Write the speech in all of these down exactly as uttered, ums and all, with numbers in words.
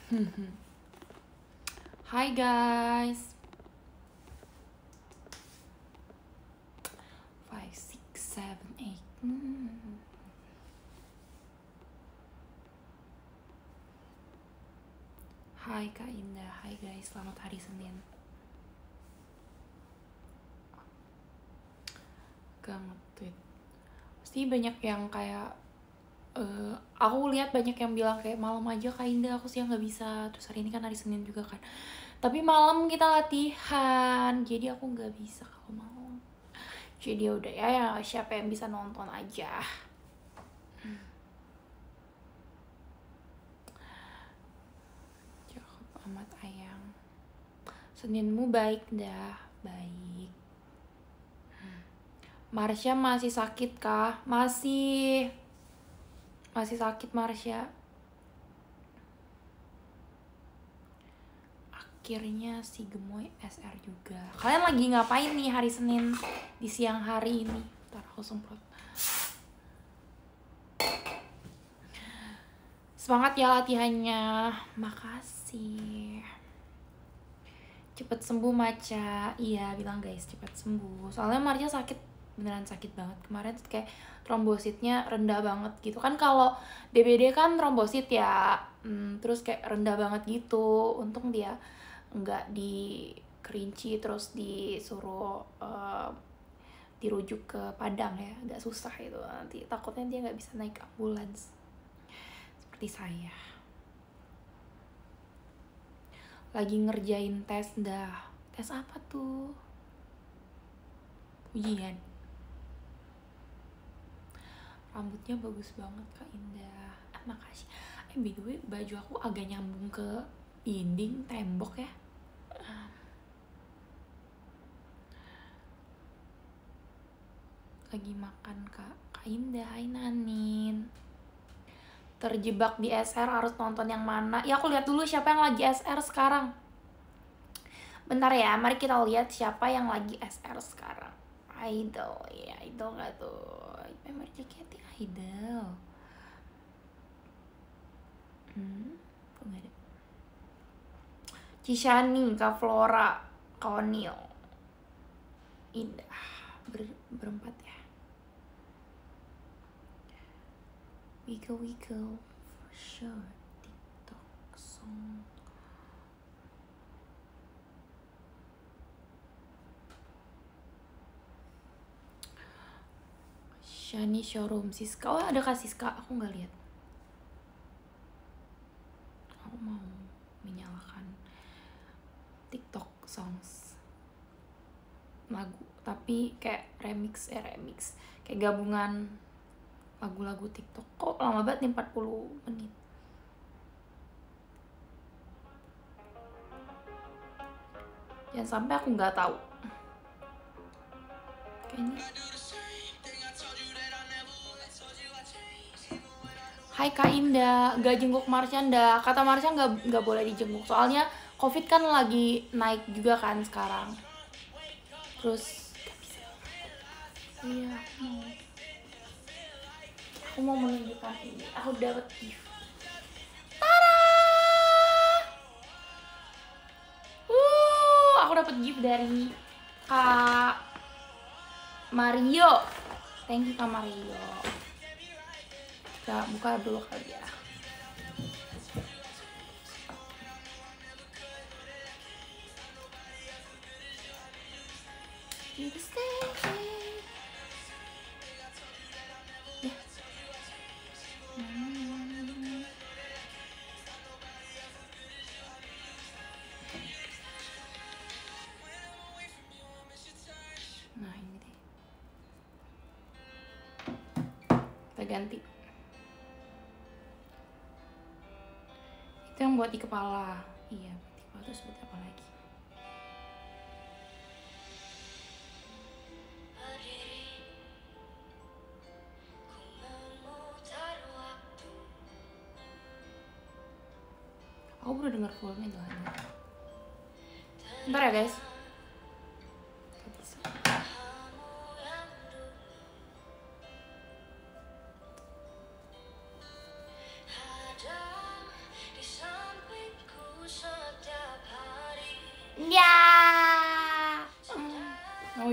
Hai guys. Five, six, seven, eight. Hmm. Hai Kak Indah. Hai guys. Selamat hari Senin. Gak nge-tweet. Pasti banyak yang kayak uh, aku lihat banyak yang bilang kayak malam aja Kak Indah, aku siang nggak bisa. Terus hari ini kan hari Senin juga kan. Tapi malam kita latihan, jadi aku nggak bisa kalau malam. Jadi udah ya, ya siapa yang bisa nonton aja. Hmm. Cakep amat ayang. Seninmu baik dah, baik. Hmm. Marsha masih sakit kah? Masih. Masih sakit Marsha. Akhirnya si Gemoy S R juga. Kalian lagi ngapain nih hari Senin di siang hari ini? Ntar aku semprot. Semangat ya latihannya. Makasih. Cepet sembuh Maca. Iya bilang guys cepet sembuh. Soalnya Marsha sakit, beneran sakit banget. Kemarin kayak trombositnya rendah banget gitu. Kan kalau D B D kan trombosit ya, hmm, terus kayak rendah banget gitu. Untung dia nggak dikerinci terus disuruh uh, dirujuk ke Padang ya, agak susah itu nanti takutnya dia nggak bisa naik ambulans seperti saya. Lagi ngerjain tes dah. Tes apa tuh? Ujian. Rambutnya bagus banget Kak Indah. Ah, makasih. Eh by the way baju aku agak nyambung ke dinding tembok ya. Lagi makan Kak. Kak Indah, hai Nanin. Terjebak di S R harus nonton yang mana? Ya aku lihat dulu siapa yang lagi S R sekarang. Bentar ya, mari kita lihat siapa yang lagi S R sekarang. Idol, ya Idol gak tuh? Memang J K T Idol. Hmm, kok gak ada? Cishani, Kak Flora, Kak O'Neil. Indah, Ber berempat ya. Wiggle wiggle for sure. TikTok song. Shani showroom Siska. Oh ada Kak Siska, aku nggak lihat. Aku mau menyalakan TikTok songs lagu, tapi kayak remix eh remix kayak gabungan lagu-lagu TikTok. Kok lama banget nih empat puluh menit. Jangan sampai aku nggak tahu. Kayaknya. Hai Kak Indah, gak jenguk Marsha ndak? Kata Marsha nggak nggak boleh dijenguk, soalnya COVID kan lagi naik juga kan sekarang. Terus iya aku mau aku mau menunjukkan ini. Aku dapat gift. Tada! Uh, aku dapat gift dari Kak Mario. Thank you Kak Mario. Kita buka dulu kali ya. Nah ini deh. Kita ganti. Itu yang buat di kepala. Iya, buat di kepala. Terus buat apa lagi? Aku baru denger fullnya tuh. Bentar ya guys.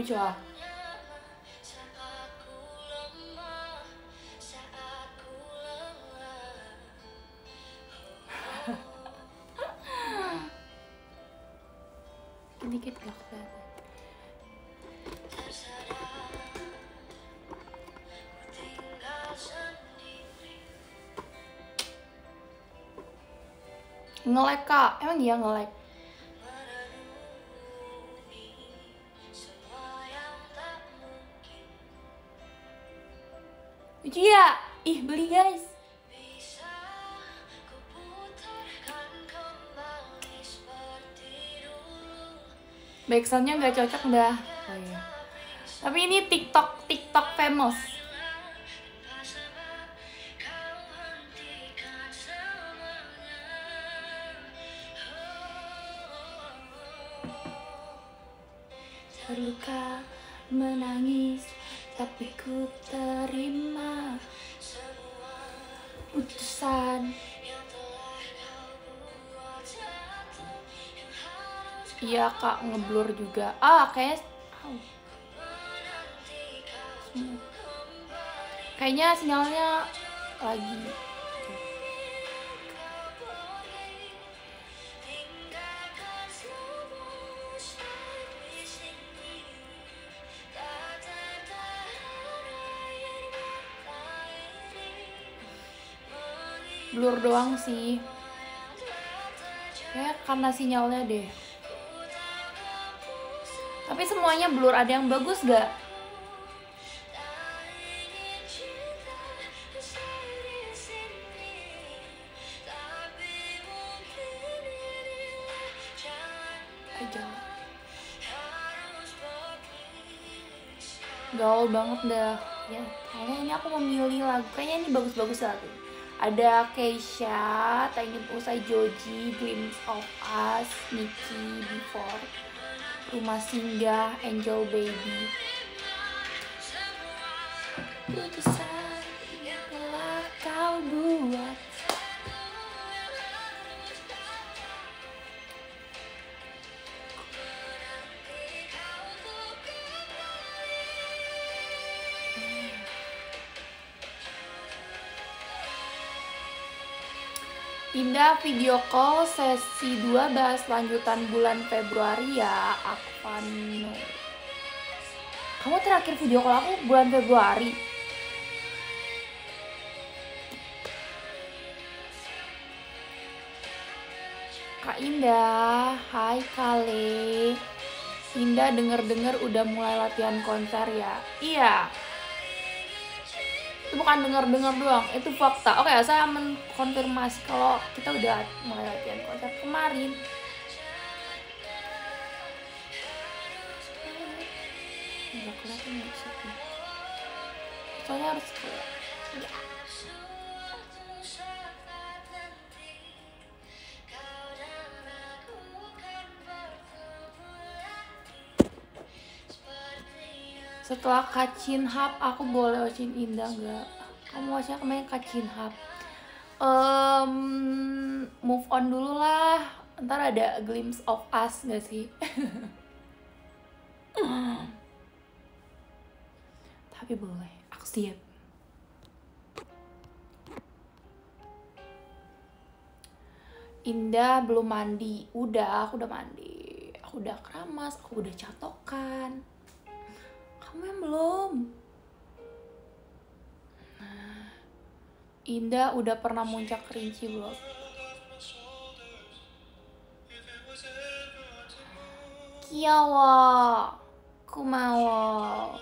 좋아. Dikit gak kelihatan. Nge-lag kak, emang dia nge-lag? Iya, ih beli guys. Backsoundnya nggak cocok dah. Oh iya. Tapi ini TikTok TikTok famous. Terluka menangis, tapi ku terima putusan. Iya kak, ngeblur juga. Ah kayak oh. Kayaknya sinyalnya lagi. Blur doang sih. Kayak karena sinyalnya deh. Tapi semuanya blur, ada yang bagus gak? Aja. Gaul banget dah. Ya, kayaknya ini aku memilih lagu. Kayaknya ini bagus-bagus lagu. Ada Keisha, Tak Ingin Usai Joji, Glimpse of Us, Nikki, Before, Rumah Singgah, Angel Baby. Putusan yang telah kau buat. Indah video call sesi dua bahas lanjutan bulan Februari ya, Akvano. Kamu terakhir video call aku bulan Februari. Kak Indah, hai Kale. Indah denger-denger udah mulai latihan konser ya. Iya. Itu bukan dengar-dengar doang, itu fakta. Oke, saya mengkonfirmasi kalau kita udah mulai latihan konser kemarin. Nggak kelihatan maksudnya. Soalnya harus kelihatan. Ya. Setelah Kacin Hub, aku boleh watchin Indah nggak? Kamu watchnya kemarin Kacin Hub. Um, move on dulu lah. Ntar ada Glimpse of Us nggak sih? Tapi boleh, aku siap. Indah belum mandi. Udah, aku udah mandi. Aku udah keramas, aku udah catokan. Kamu yang belum. Indah udah pernah muncak Kerinci belum? Kiawa, kumawa.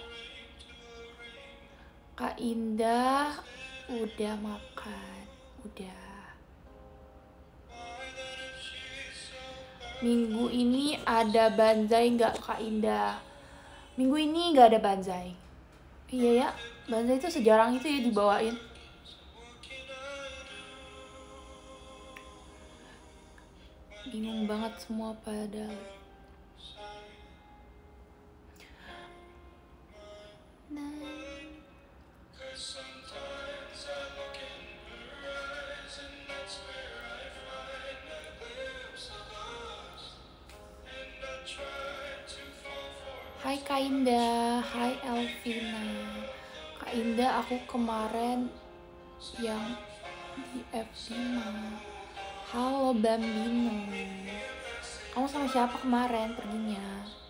Kak Indah udah makan, udah. Minggu ini ada banzai nggak Kak Indah? Minggu ini nggak ada banzai. Iya ya, banzai itu sejarang itu ya dibawain. Bingung banget semua padahal. Hai Kak Indah, hai Elvina. Kak Indah, aku kemarin yang di F lima. Halo Bambino. Kamu sama siapa kemarin perginya?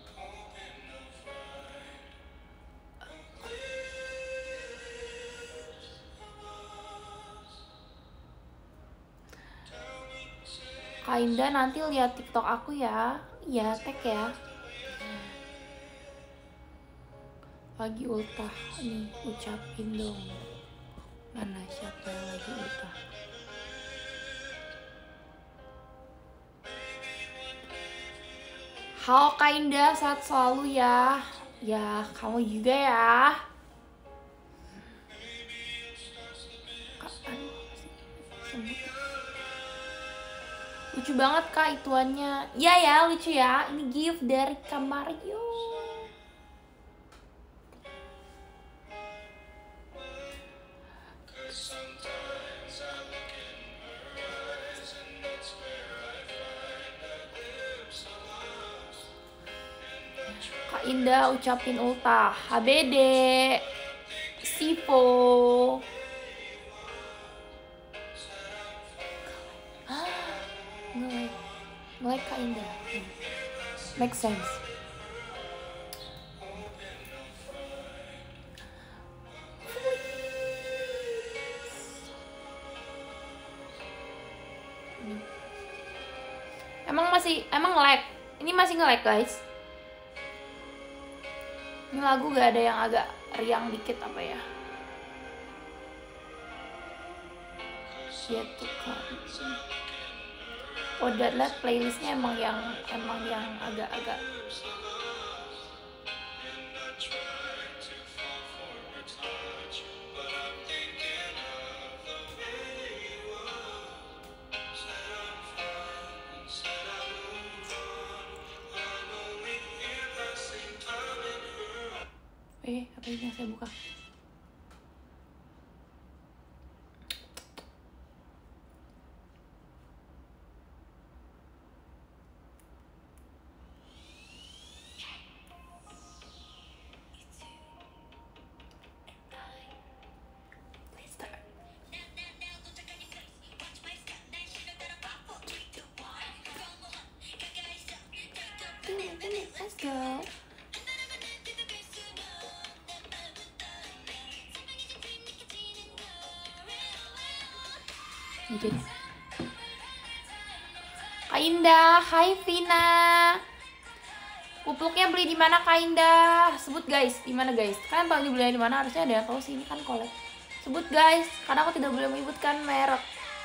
Kak Indah, nanti lihat TikTok aku ya. Iya, tag ya. Lagi ultah nih, ucapin dong. Mana siapa yang lagi ultah? Halo Kak Indah, sehat selalu ya. Ya, kamu juga ya. Lucu banget Kak ituannya. Iya ya, lucu ya. Ini gift dari Kamario. Kak Indah ucapin ultah. H B D. Sipo. Nge-like. Nge-like Kak Indah. Make sense. Emang masih, emang lag. Ini masih nge-lag guys. Ini lagu gak ada yang agak riang dikit apa ya? Yet to come. Oh, that lihat playlistnya emang yang emang yang agak-agak. Eh, apa ini yang saya buka? Let's go. Jadi Kak Indah, hai Vina. Pupuknya beli di mana Kak Indah? Sebut guys, di mana guys? Kalian tahu dibelinya di mana? Harusnya ada yang tahu sih, ini kan collab. Sebut guys, karena aku tidak boleh menyebutkan merek.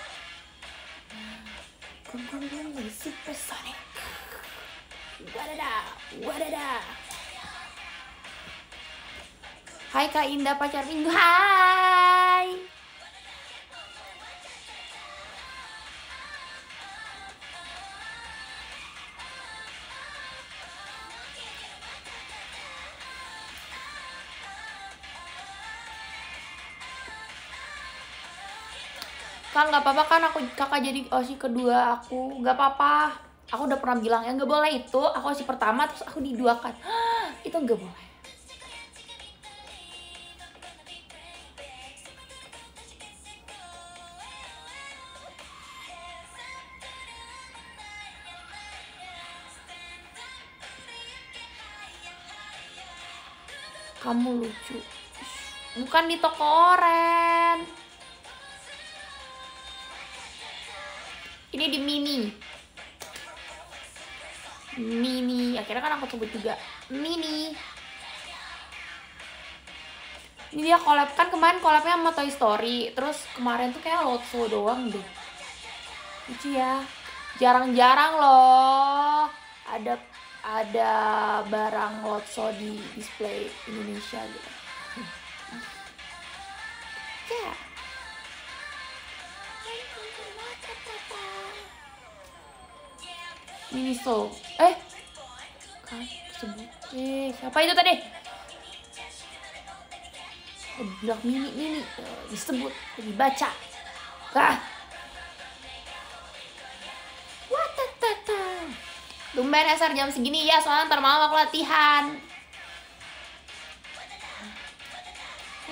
Gung gung gung lagi supersonic. Wadada, wadada. Hai Kak Indah pacar minggu, hai. Kak nggak apa-apa kan aku kakak jadi osi kedua aku, nggak apa-apa. Aku udah pernah bilang ya nggak boleh itu. Aku osi pertama terus aku diduakan. Itu nggak boleh. Kamu lucu. Bukan di toko oren. Ini di mini. Mini. Akhirnya kan aku sebut juga mini. Ini dia collab kan kemarin collabnya sama Toy Story. Terus kemarin tuh kayak Lotso doang deh. Lucu ya. Jarang-jarang loh ada ada barang Lotso di display Indonesia gitu. Ya. Miniso. Eh. Kan sebut. Eh, siapa itu tadi? Oh, bilang mini mini disebut, dibaca. Kah. Watatata. Tumben S R jam segini ya, soalnya ntar malam aku latihan.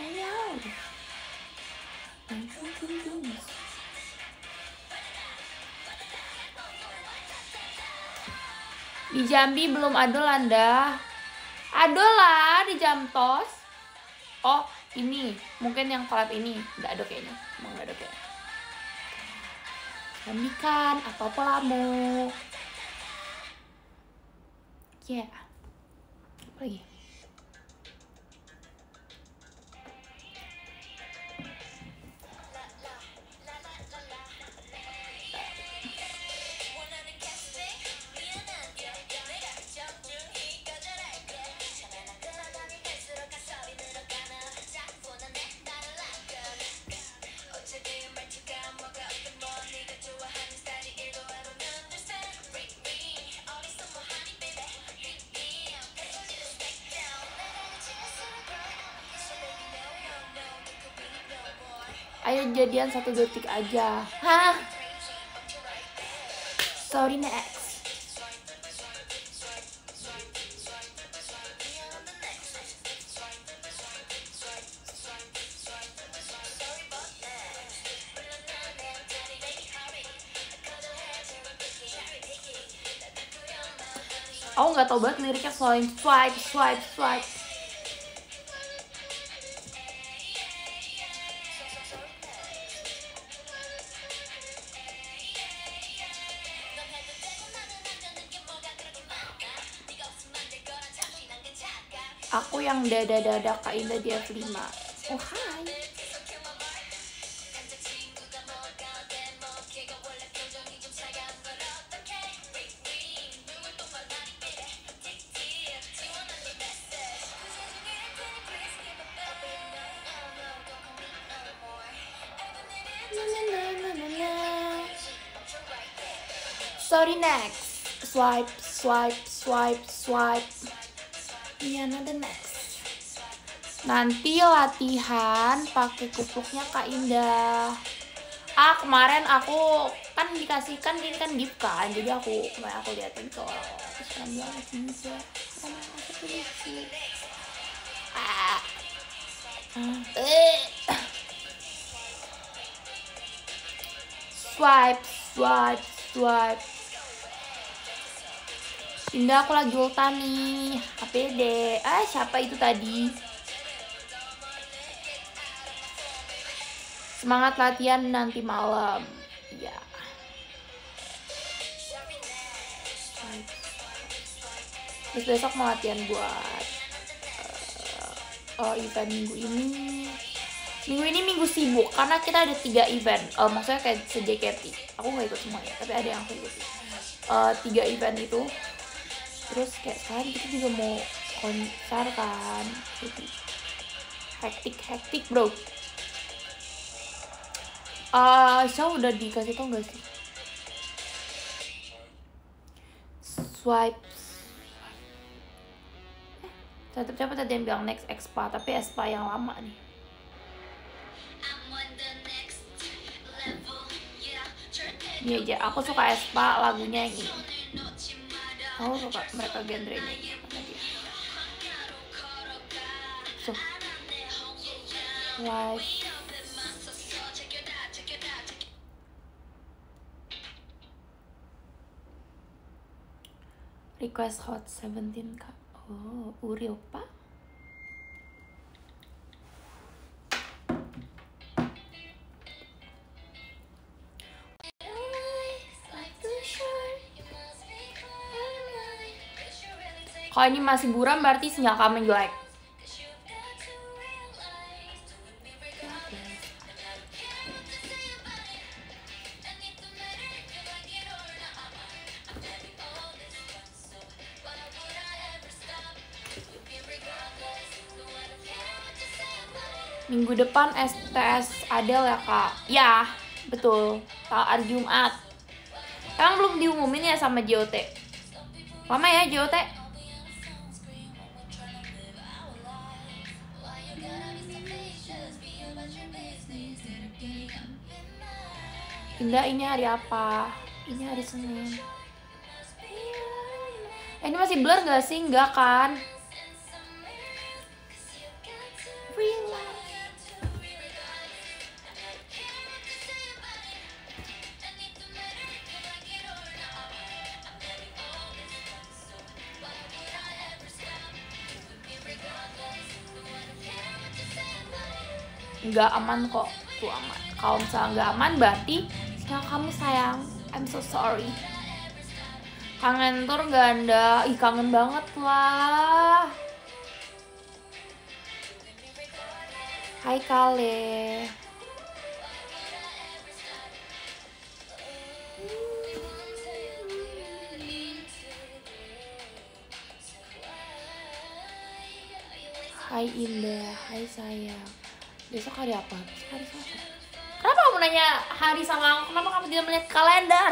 Di Jambi belum ada Landa. Ada lah di Jamtos. Oh ini mungkin yang collab ini nggak ada kayaknya, emang nggak ada kayaknya. Jambi kan atau Pelamo. Ya yeah. Apa lagi? Ayo jadian satu detik aja. Hah? Sorry next. Aku nggak tahu banget liriknya soalnya swipe swipe swipe. Aku yang dada-dada Kak Indah di F lima. Oh hai. Sorry next. Swipe swipe swipe swipe. Iya, yeah, the next. Nanti latihan pakai kupuknya Kak Indah. Ah, kemarin aku kan dikasihkan ini kan gift kan, jadi aku kemarin aku liatin ke orang-orang terus kan bilang bisa, karena aku tuh lucu. Ah, eh, swipe, swipe, swipe. Indah aku lagi ulta nih, H P D. Ah, siapa itu tadi? Semangat latihan nanti malam. Iya. Terus besok mau latihan buat uh, uh, event minggu ini. Minggu ini minggu sibuk karena kita ada tiga event. Uh, maksudnya kayak se-J K T. Aku nggak ikut semuanya, tapi ada yang aku ikuti. Uh, tiga event itu. Terus kayak sekarang kita juga mau konser kan, jadi hektik hektik bro. Ah, uh, show udah dikasih tau gak sih? Swipe. Eh, tetap siapa tadi yang bilang next Expa, tapi Expa yang lama nih. Ini aja, aku suka Expa lagunya yang ini. Aku suka mereka genrenya ini. So, like request hot seventeen kak. Oh, Uri opa. Kalau ini masih buram berarti sinyal kami jelek. Minggu depan S T S Adel ya kak? Ya, betul. Hari Jumat. Emang belum diumumin ya sama J O T? Lama ya J O T? Indah, ini hari apa? Ini hari Senin. Eh, ini masih blur gak sih? Enggak kan? Relax. nggak aman kok, tuh aman. Kalau misalnya nggak aman berarti sinyal kamu sayang. I'm so sorry. Kangen tur ganda, ih kangen banget lah. Hai Kale. Hai Indah, hai sayang. Besok hari apa? Besok hari Selasa. Kenapa kamu nanya hari sama aku? Kenapa kamu tidak melihat kalender?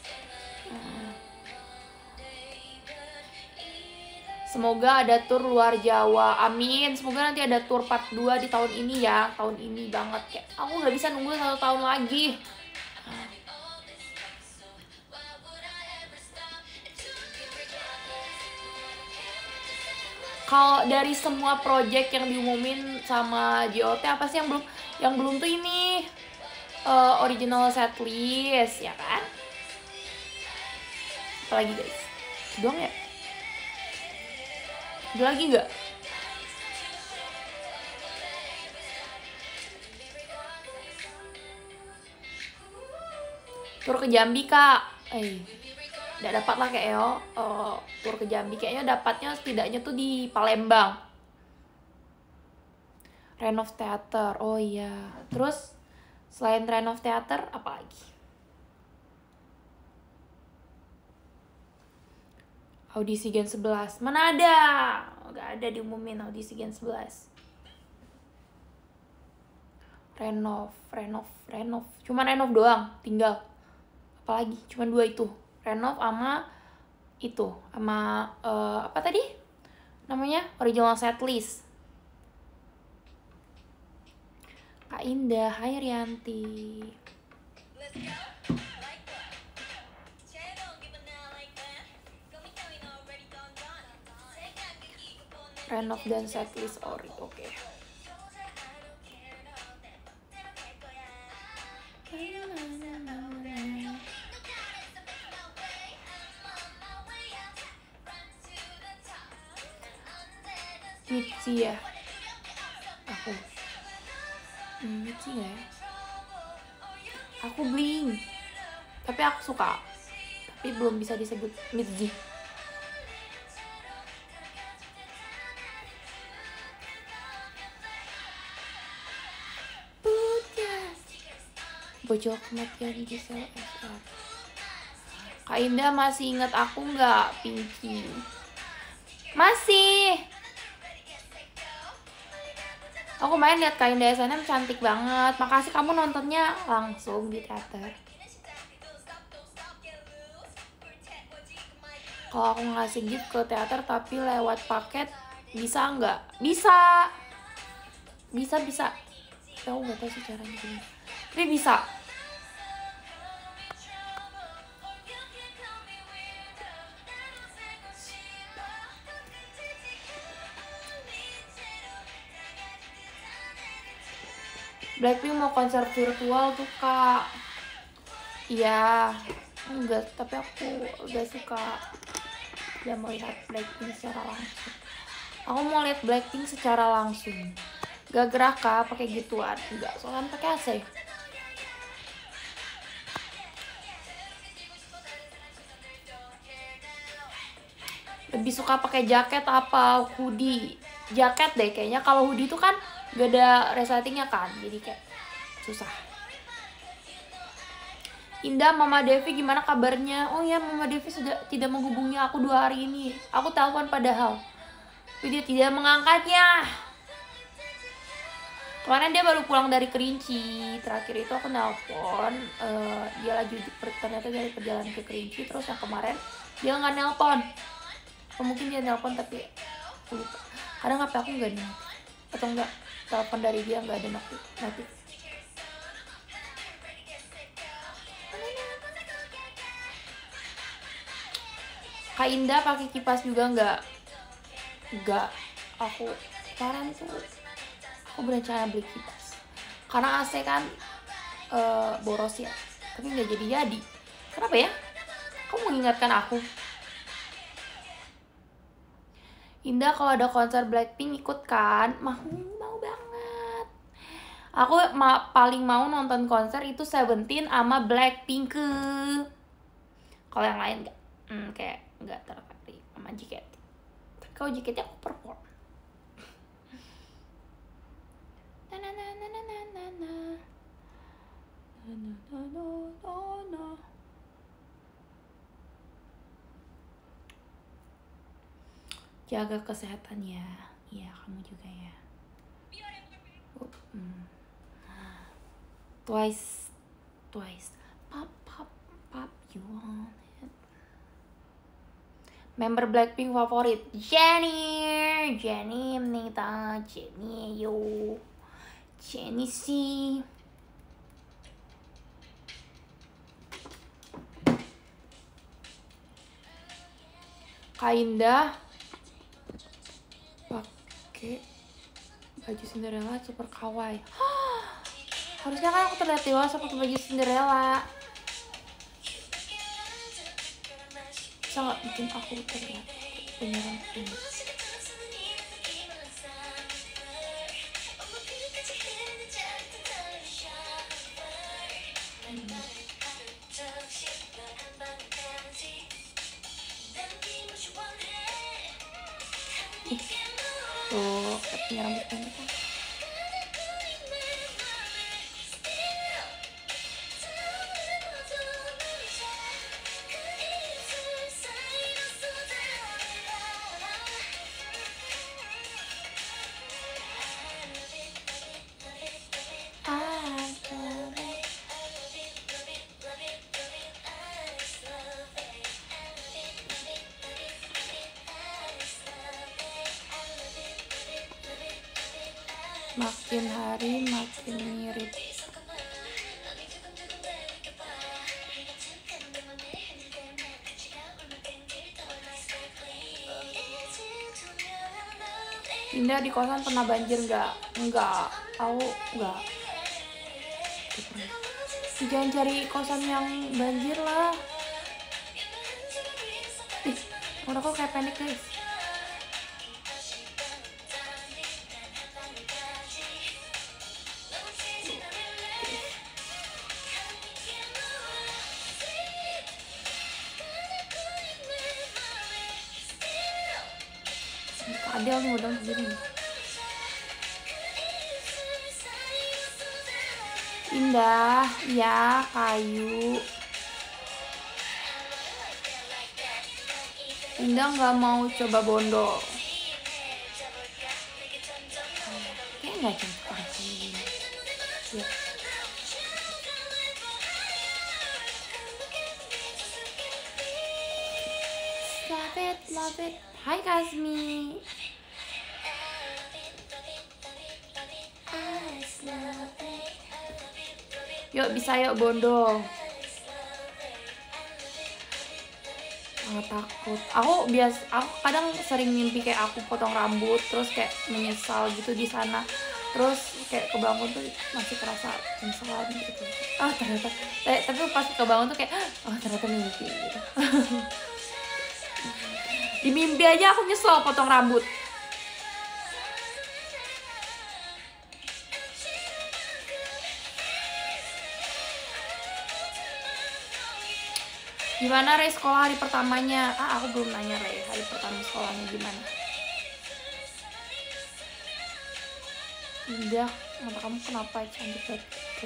Semoga ada tour luar Jawa, amin. Semoga nanti ada tour part dua di tahun ini ya. Tahun ini banget, kayak aku gak bisa nunggu satu tahun lagi. Kalau dari semua project yang diumumin sama J O T, apa sih yang belum? Yang belum tuh ini uh, original setlist, ya kan? Apalagi guys? Doang ya? Ada lagi nggak? Tur ke Jambi kak, eh, nggak dapat lah kayak yo. Uh, tur ke Jambi kayaknya dapatnya setidaknya tuh di Palembang. Renov Theater, oh iya. Terus selain Renov Theater apa lagi? Audisi Gen sebelas, mana ada? Gak ada diumumin audisi Gen sebelas. Renov, renov, renov. Cuma renov doang, tinggal. Apalagi, cuma dua itu. Renov sama itu, sama uh, apa tadi? Namanya original setlist. Kak Indah, hai Rianti. Renov dan setlist ori, oke. Okay. Mitzi ya, aku. Hmm, Mitzi nggak ya? Aku Blink, tapi aku suka, tapi belum bisa disebut Mitzi. Bocor kematian Giselle S R. Kak Indah masih ingat aku nggak, Pinky? Masih. Aku main lihat Kak Indah S N M cantik banget. Makasih kamu nontonnya langsung di teater. Kalau aku ngasih gift ke teater tapi lewat paket bisa nggak? Bisa. Bisa bisa. Aku nggak tahu sih caranya gimana. Tapi bisa. Blackpink mau konser virtual tuh kak. Iya, enggak, tapi aku udah suka udah melihat Blackpink secara langsung. Aku mau lihat Blackpink secara langsung. Gak gerak kak pakai gituan, enggak, soalnya pakai A C. Lebih suka pakai jaket apa hoodie? Jaket deh kayaknya. Kalau hoodie tuh kan gak ada resletingnya kan, jadi kayak susah. Indah, Mama Devi gimana kabarnya? Oh ya, Mama Devi sudah tidak menghubungi aku dua hari ini. Aku telepon padahal, tapi dia tidak mengangkatnya. Kemarin dia baru pulang dari Kerinci. Terakhir itu aku nelpon, uh, dia lagi ternyata dari perjalanan ke Kerinci. Terus yang kemarin dia nggak nelpon. Oh, mungkin dia nelpon tapi aku lupa. Kadang H P aku nggak ada atau enggak, telepon dari dia nggak ada notif. notif. Kak Indah pakai kipas juga nggak? Nggak. Aku sekarang tuh aku berencana beli kipas karena A C kan uh, boros ya, tapi nggak jadi-jadi. Kenapa ya? Kamu mengingatkan aku. Indah, kalau ada konser Blackpink ikut kan? Mau, mau banget. Aku ma paling mau nonton konser itu Seventeen sama Blackpink. Kalau yang lain enggak, hmm, kayak enggak tertarik sama J K T. Tapi kalau J K T aku perform. Na na na na na na na na. Na na na na na. Jaga kesehatan ya. Iya, kamu juga ya. Oh, hmm. Twice, twice. Pop, pop, pop, you want it. Member Blackpink favorit Jennie, Jennie Nita, Jennie yo, Jennie sih. Kak Indah pakai baju Cinderella super kawaii. Harusnya kan aku terlihat dewasa pakai baju Cinderella. Bisa nggak bikin aku terlihat beneran ini? Ih, tuh punya rambut pendek kan? Makin hari makin mirip. Indah di kosan pernah banjir nggak? Nggak, tahu nggak. Jangan cari kosan yang banjir lah. Ih, udah kok kayak pendek guys. Adel nih udah begini. Indah, ya kayu. Indah nggak mau coba bondol. Kayaknya nggak cocok kayak gini. Ya. Love it, love it. Hai Kasmi. Yuk bisa yuk bondol. Nggak takut. Aku bias, aku kadang sering mimpi kayak aku potong rambut terus kayak menyesal gitu di sana. Terus kayak kebangun tuh masih kerasa penyesalan gitu. Ah ternyata, eh, tapi pas kebangun tuh kayak, oh ternyata mimpi gitu. Di mimpi aja aku nyesel potong rambut. Gimana Rey sekolah hari pertamanya? Ah, aku belum nanya Rey, hari pertama sekolahnya gimana? Indah, mata kamu kenapa cantik banget?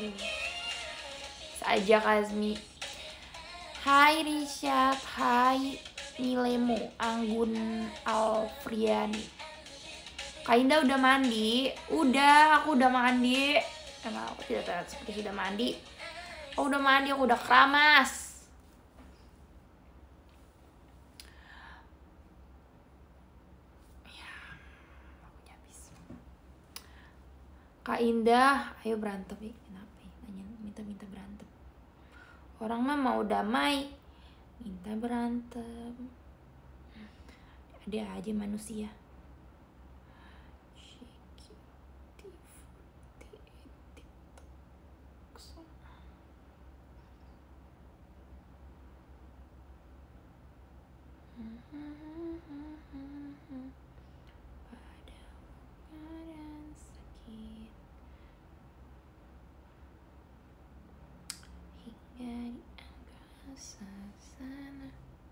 Saja Kazmi. Hai Rishad, hai Milemu, Anggun Alfriani. Kak Indah udah mandi? Udah, aku udah mandi. Emang aku tidak terlihat seperti sudah mandi. Aku udah mandi, aku udah keramas. Kak Indah, ayo berantem ya. Kenapa ya? Nanya, minta-minta berantem. Orang mah mau damai, minta berantem. Ada aja manusia. sana.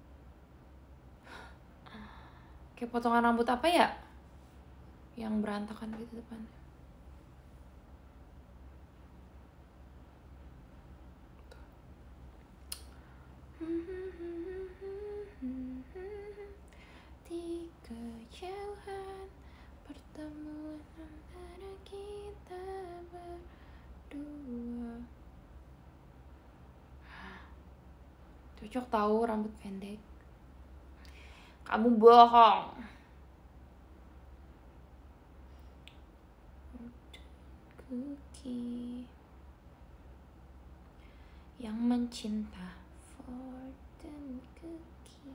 Kayak potongan rambut apa ya? Yang berantakan gitu depannya. Di kejauhan pertemuan antara kita berdua. Cocok tahu rambut pendek. Kamu bohong. Cookie yang mencinta Fortune Cookie.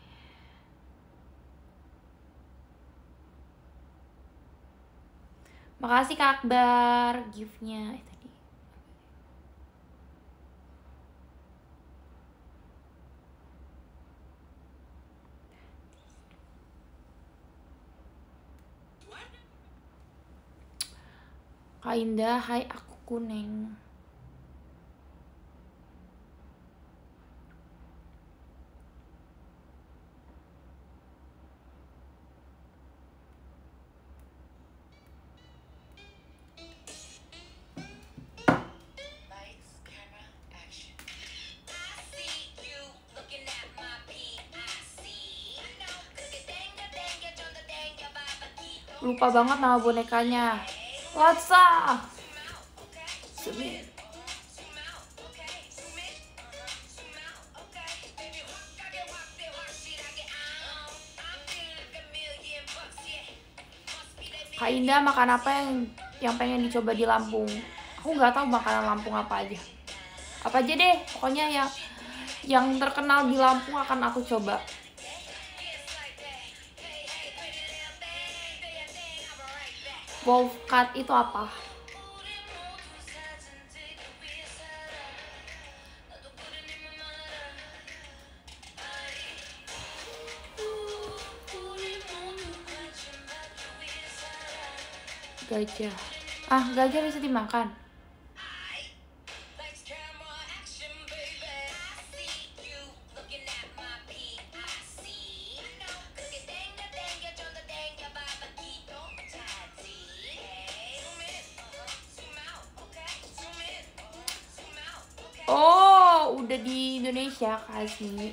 Makasih Kak Akbar gift-nya. Eh tadi Kak Indah, hai aku kuning. Lupa banget nama bonekanya. Latsa. Sumin. Kak Indah, makan apa yang yang pengen dicoba di Lampung? Aku nggak tahu makanan Lampung apa aja. Apa aja deh, pokoknya yang yang terkenal di Lampung akan aku coba. Wolf cut itu apa? Gajah. Ah, gajah bisa dimakan. Oh, udah di Indonesia kasih.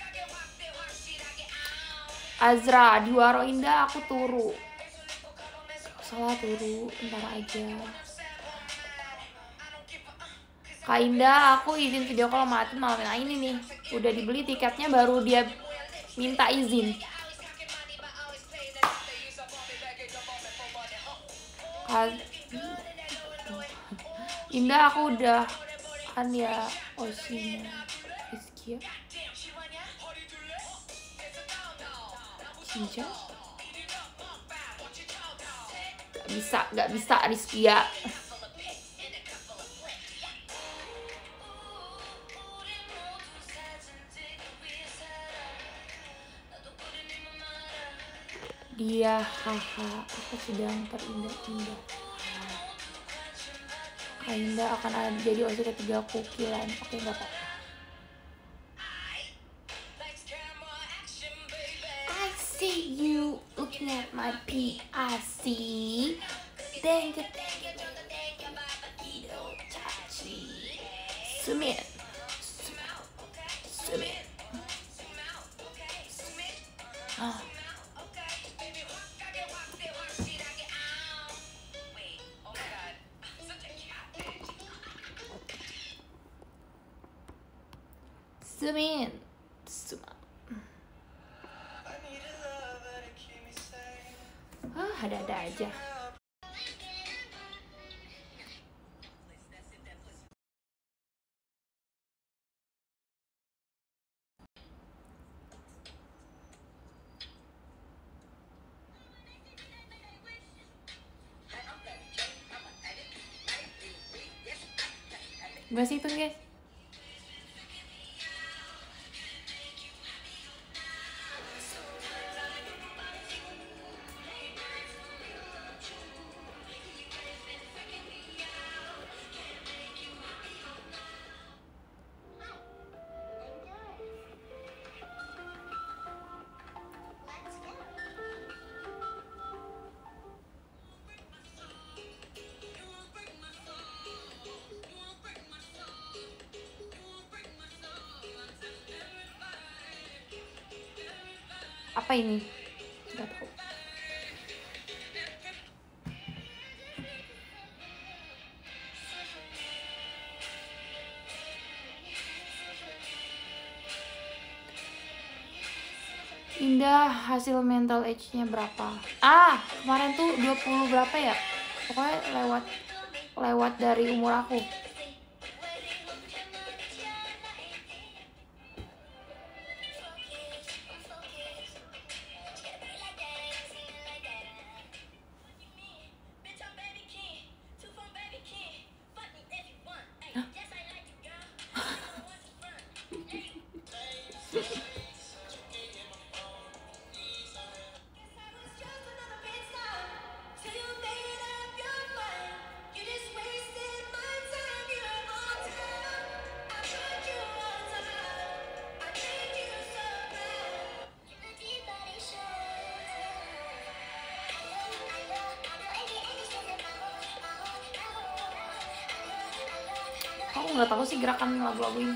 Azra, di Waro Indah aku turu. Salah turu, ntar aja. Kak Indah, aku izin video call mati malam ini nih. Udah dibeli tiketnya, baru dia minta izin. Kak Indah, aku udah kan ya Osinya Rizky ya. Cinca gak bisa, gak bisa Rizky ya. Dia haha, aku sedang terindah-indah. Kak Indah akan ada jadi osi ketiga kukilan. Oke, nggak apa-apa. I see you looking at my P I C. Dang it, dang it, dang it, babakido, chachi. Sumit, sumit. Ah. Sumin, Suma. Ah, ada-ada aja. Masih itu guys. Apa ini? Nggak tahu. Indah, hasil mental age-nya berapa? Ah, kemarin tuh dua puluh berapa ya? Pokoknya lewat lewat dari umur aku. Aku nggak tahu sih gerakan lagu-lagu ini.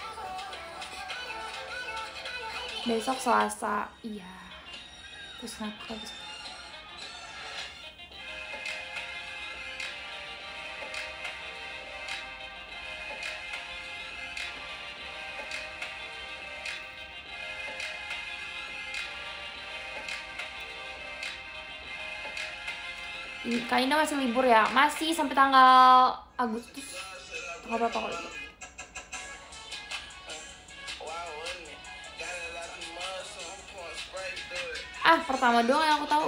Besok Selasa, iya. Terus kenapa besok? Kak Ina masih libur ya? Masih sampai tanggal Agustus. Tanggal berapa kalau itu? Ah, pertama doang yang aku tahu.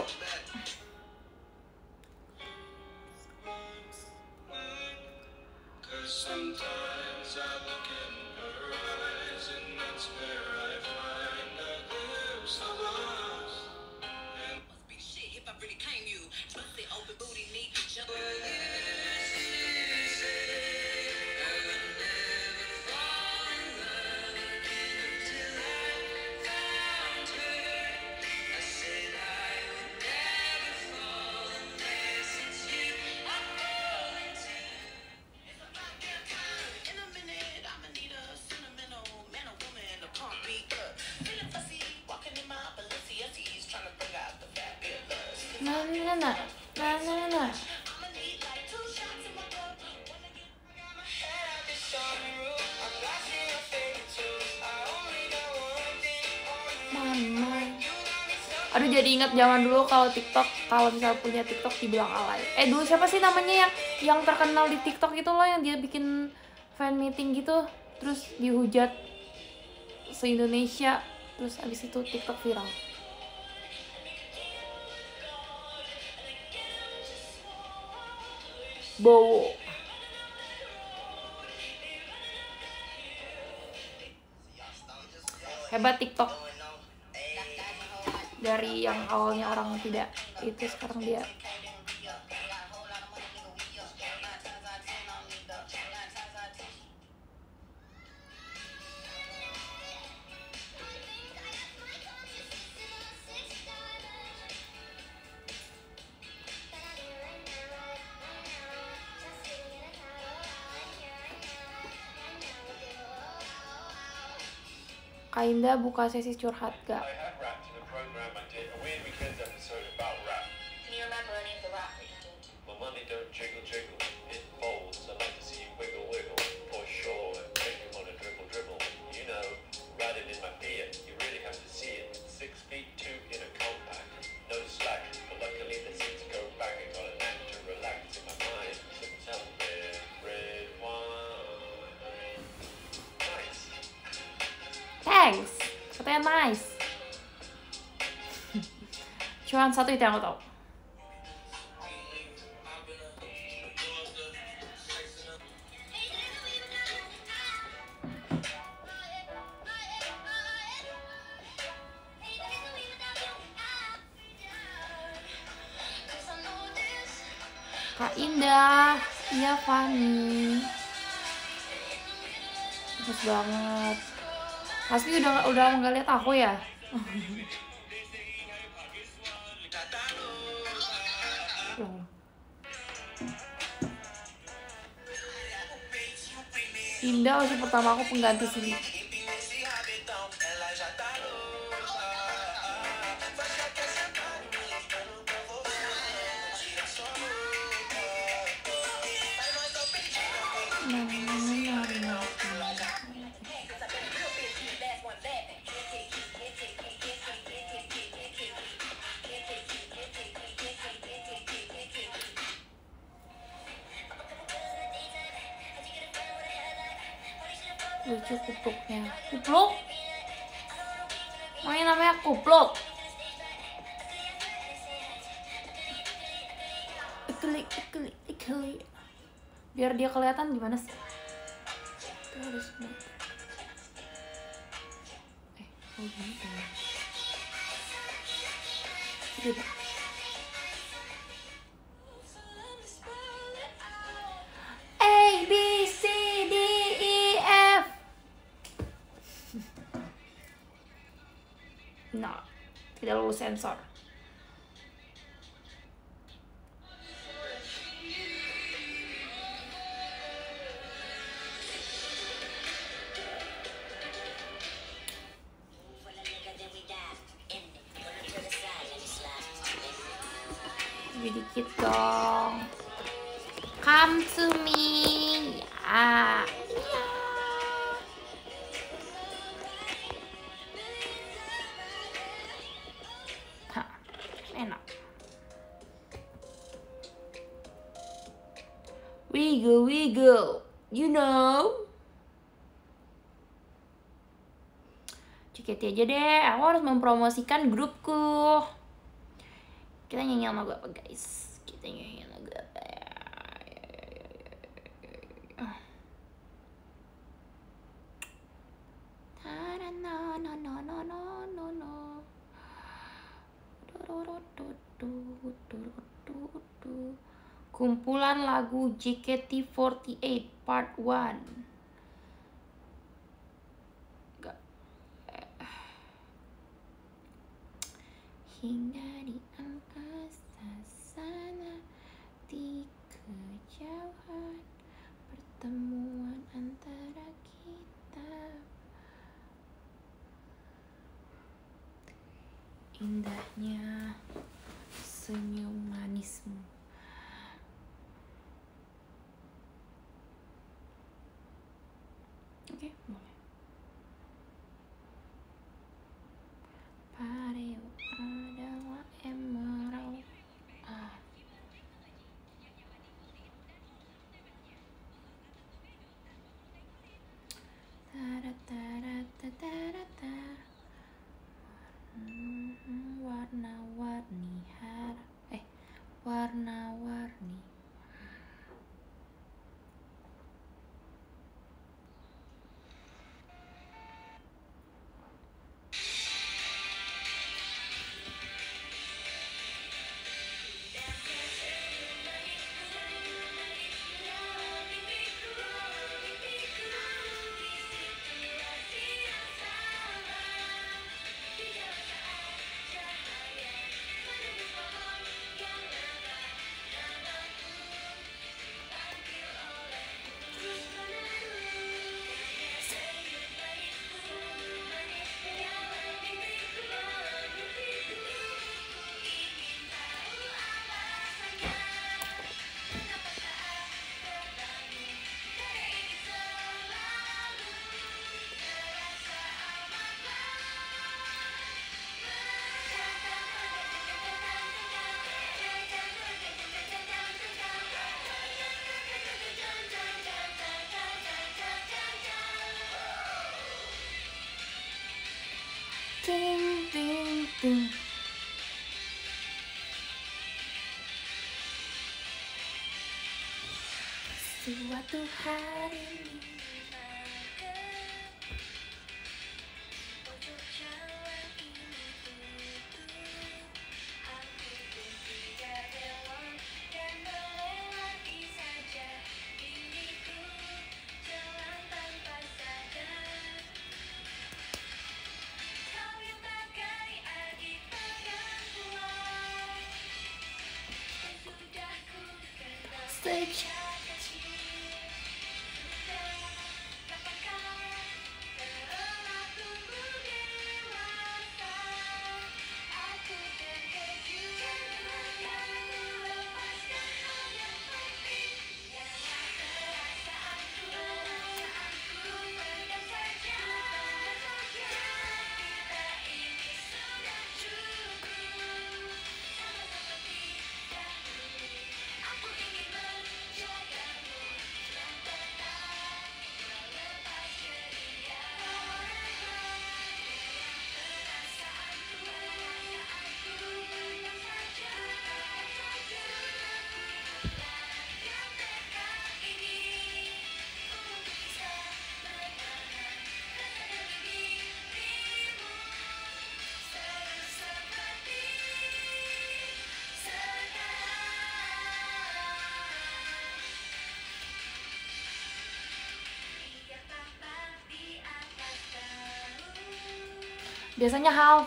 Nah, nah, nah, nah, nah, nah. Mama. Aduh, jadi ingat zaman dulu kalau TikTok, kalau misalnya punya TikTok dibilang alay. Eh dulu siapa sih namanya yang yang terkenal di TikTok itu loh, yang dia bikin fan meeting gitu, terus dihujat se-Indonesia, terus abis itu TikTok viral. Bowo. Hebat TikTok. Dari yang awalnya orang tidak itu, sekarang dia Kak Indah buka sesi curhat gak? Thanks, katanya nice. Cuman satu itu yang aku tahu. Kak Indah, iya Fani. Bagus banget. Pasti udah udah nggak lihat aku ya? Indah masih pertama aku pengganti sini. Lucu kupluknya. Kupluk? Main namanya kupluk. Ikeli, ikeli, ikeli. Biar dia kelihatan gimana sih? Itu harus eh, oh gitu. Gitu. A, B, C, D, E, F. Nah, tidak lulus sensor. Lebih dikit dong. Come to me. Ya. Ya. Hah, enak. Wiggle, wiggle. You know. Ceketi aja deh. Aku harus mempromosikan grupku. Kita nyanyi sama gue apa guys? Kita nyanyi sama gue apa ya? Kumpulan lagu J K T empat delapan Part satu. Gak. Hingga di angkasa sana, di kejauhan, pertemuan antara kita. Indahnya senyum manismu. Oke, boleh. Pareo adalah emerald. Ah. Tara tara tara tara. Warna-warni harap. Eh, warna-warni. Ting ting ting. Suatu hari sejak Biasanya half.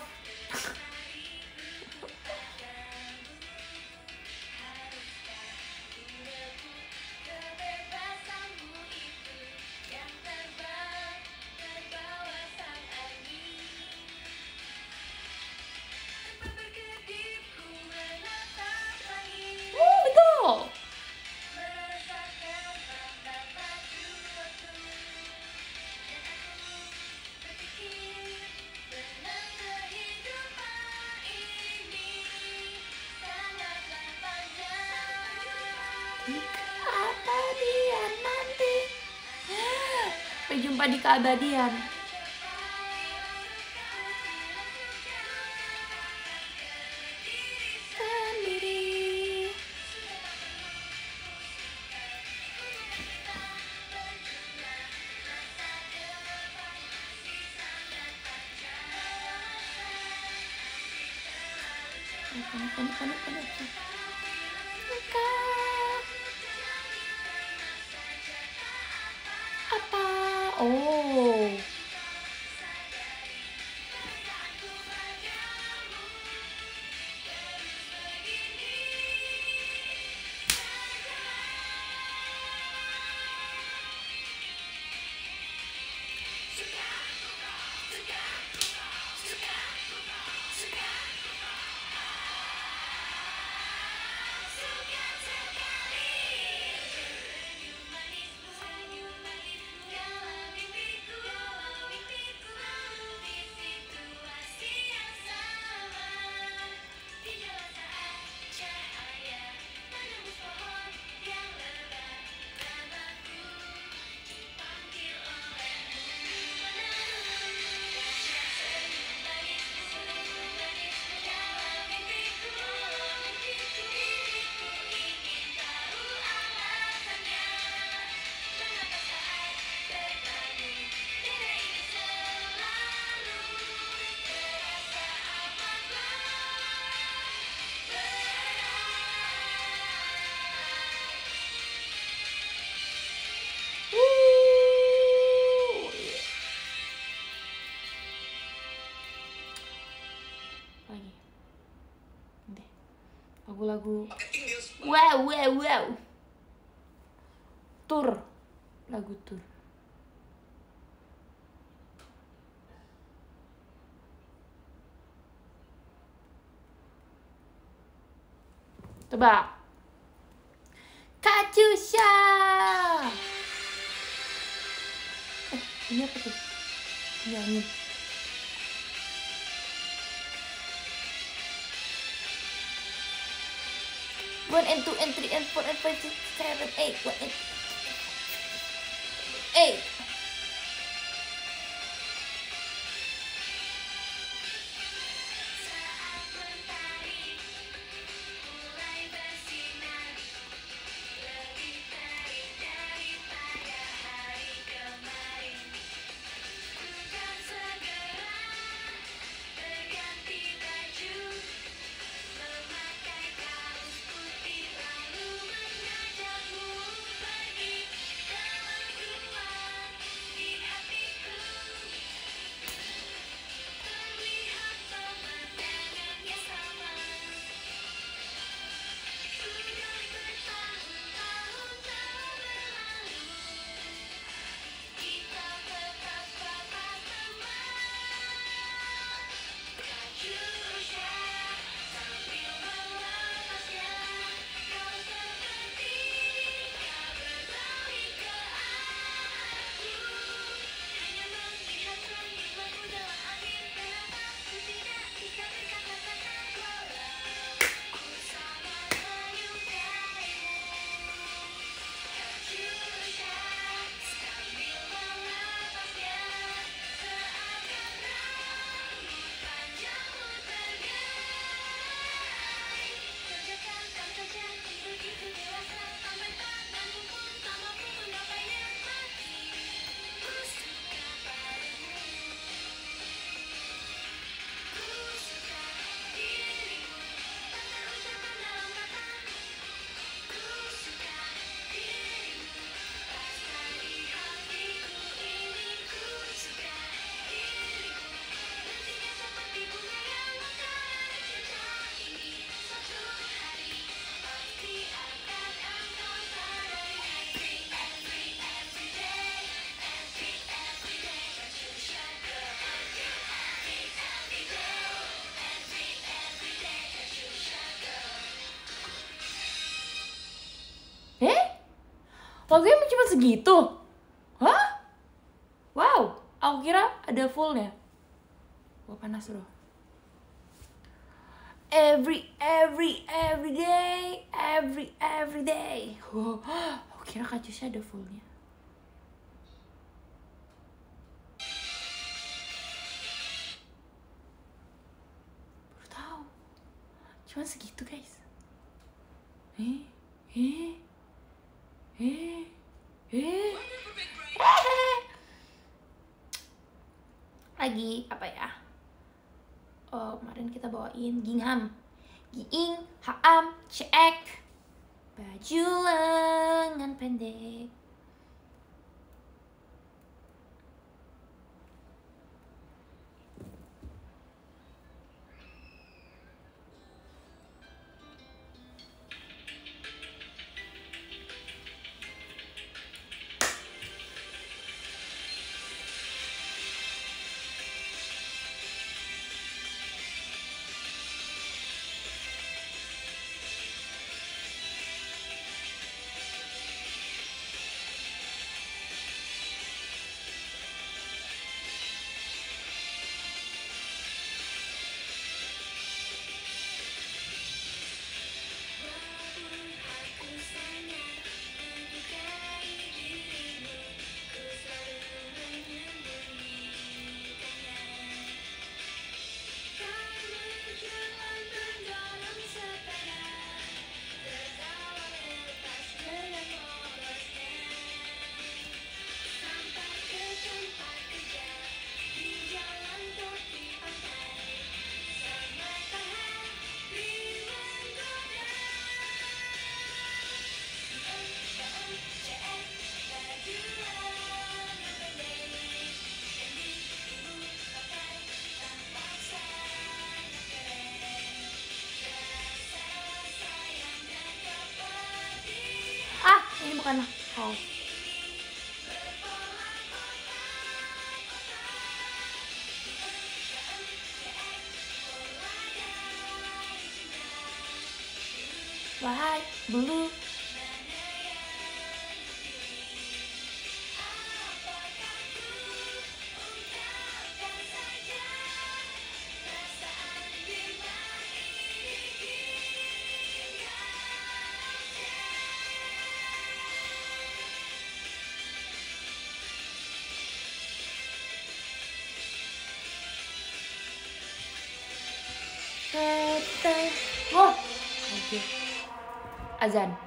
Oh, betul. Keabadian nanti. Sampai jumpa di keabadian. Sendiri. Panik, panik, panik, panik. Suka. Apa? Oh. Lagi deh lagu-lagu wow wow wow tour, lagu tour. Tebak. Katyusha. Eh, ini apa tuh? Nyanyi. One and two and three and four and five six seven eight one and eight. Lagunya cuma segitu? Hah? Wow, aku kira ada fullnya. Wah, panas bro. Every, every, every day, every, every day. Wow, aku kira Kacusnya ada fullnya. Baru tahu. Cuma segitu guys. Eh, eh, eh, eh, eh. Lagi apa ya? Oh, kemarin kita bawain Gingham. Giing, Haam, Cek. Baju lengan pendek. Ah, ini bukan oh. Wahai bulu. Oh, oke. Azan.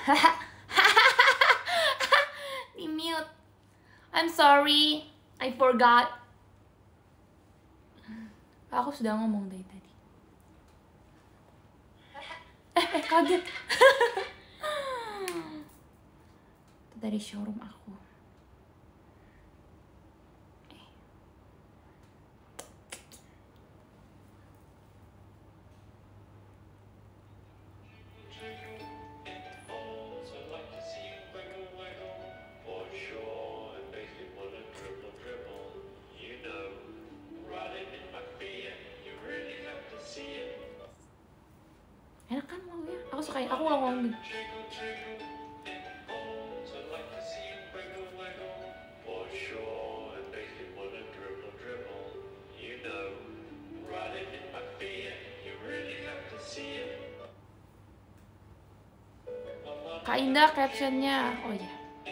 Di mute. I'm sorry, I forgot. Aku sudah ngomong dari tadi. Eh, eh kaget. Itu dari showroom aku. Enak kan lagunya? Aku suka, aku ulang-ulang nih. Kak Indah captionnya, oh iya.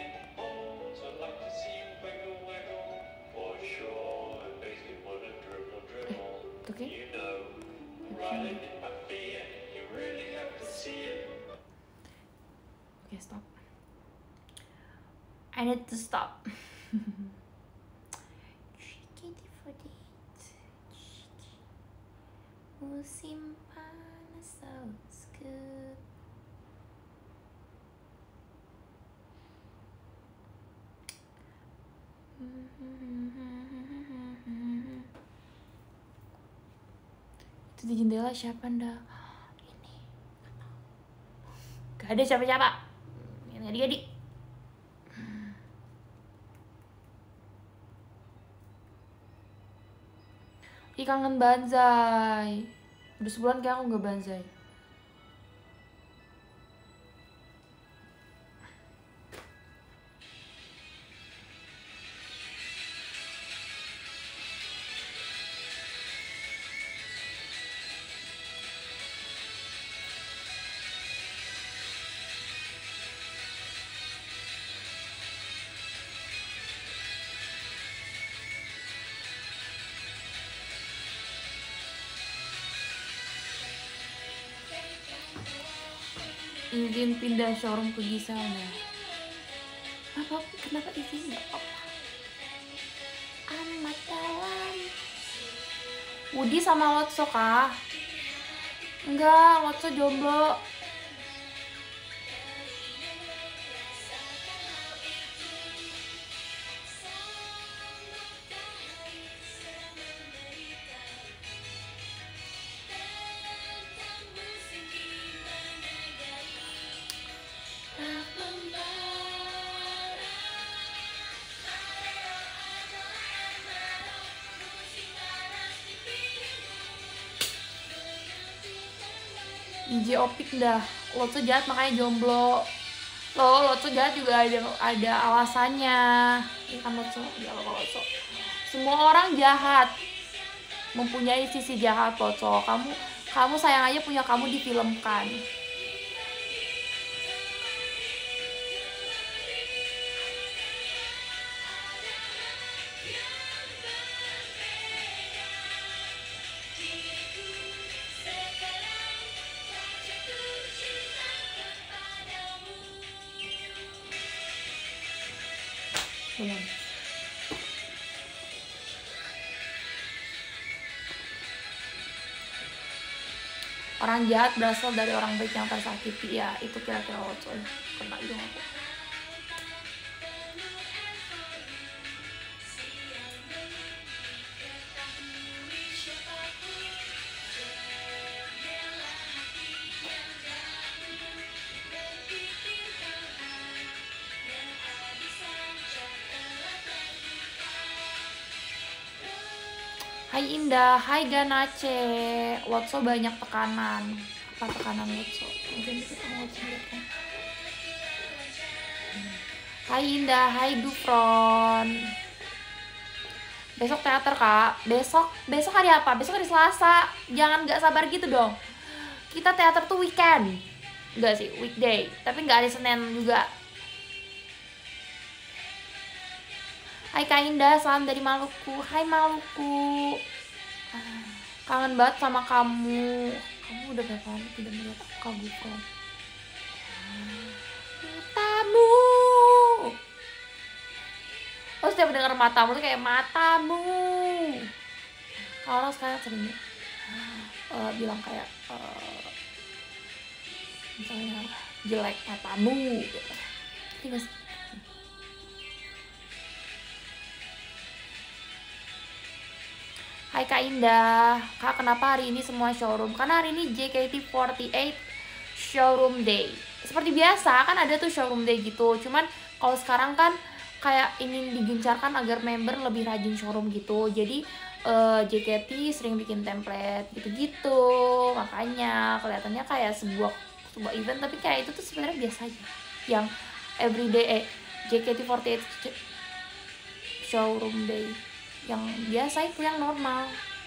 Eh, oke. Oke, stop. I need to stop. Musim panas sounds good. Itu di jendela siapa ndak? Ini. Gak ada siapa-siapa. Ini adik-adik. Ih, kangen Banzai. Udah sebulan kayak aku nggak Banzai. Izin pindah showroom ke Gisana. Apa? Kenapa izin? Gak apa-apa. Amat dalam. Woody sama Lotso kah? Enggak, Lotso jomblo. D J Opik dah, Lotso jahat makanya jomblo. Lo, Lotso jahat juga ada ada alasannya. Ya kan Lotso, ya lo Lotso. Semua orang jahat, mempunyai sisi jahat Lotso. Kamu kamu sayang aja punya kamu difilmkan. Belum. Orang jahat berasal dari orang baik yang tersakiti. Ya, itu kira-kira Lotso. Kena hidung aku. Hai Indah, hai Ganace. Lotso banyak tekanan. Apa tekanan Lotso? Mungkin kita mau lihat. Hai Indah, hai Dufron. Besok teater kak. Besok, besok hari apa? Besok hari Selasa. Jangan nggak sabar gitu dong. Kita teater tuh weekend. Enggak sih, weekday. Tapi nggak hari Senin juga. Hai Kak Indah, salam dari Maluku. Hai Maluku. Kangen banget sama kamu. Kamu udah berapa lama tidak melihat aku Kak Gufron? denger matamu tuh kayak matamu. Kalau sekarang sering uh, bilang kayak uh, misalnya jelek matamu gitu. Terus hai Kak Indah, Kak kenapa hari ini semua showroom? Karena hari ini J K T empat delapan showroom day. Seperti biasa kan ada tuh showroom day gitu. Cuman kalau sekarang kan kayak ingin digencarkan agar member lebih rajin showroom gitu. Jadi uh, J K T sering bikin template gitu-gitu. Makanya kelihatannya kayak sebuah sebuah event, tapi kayak itu tuh sebenarnya biasa aja. Yang everyday eh J K T empat delapan showroom day yang biasa itu yang normal.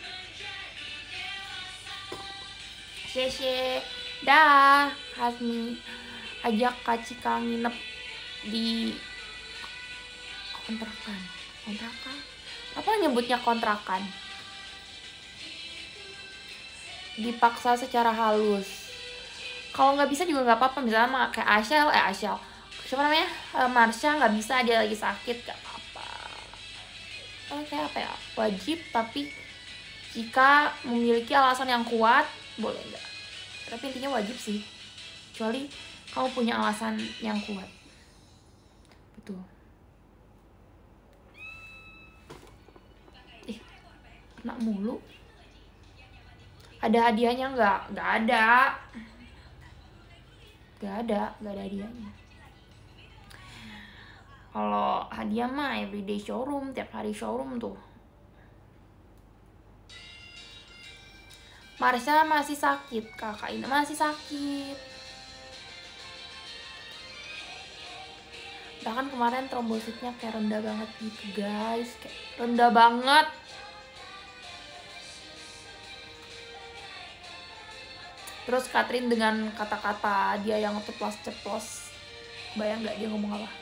Sheshe dah Hasmi ajak Kak Cika nginep di kontrakan. Kontrakan? Apa nyebutnya kontrakan? Dipaksa secara halus. Kalau nggak bisa juga nggak apa-apa. Misalnya kayak Asyal, eh Asyal, siapa namanya? Marsha nggak bisa, dia lagi sakit, gak apa-apa. Oh, kayak apa ya? Wajib, tapi jika memiliki alasan yang kuat boleh nggak? Tapi intinya wajib sih, kecuali kamu punya alasan yang kuat. Betul. Ih, kena mulu. Ada hadiahnya nggak? Nggak ada. Nggak ada, nggak ada hadiahnya. Kalau hadiah mah everyday showroom, tiap hari showroom tuh. Marsha masih sakit, kakak ini masih sakit. Bahkan kemarin trombositnya kayak rendah banget gitu guys, kayak rendah banget. Terus Catherine dengan kata-kata dia yang ceplos-ceplos, bayang nggak dia ngomong apa?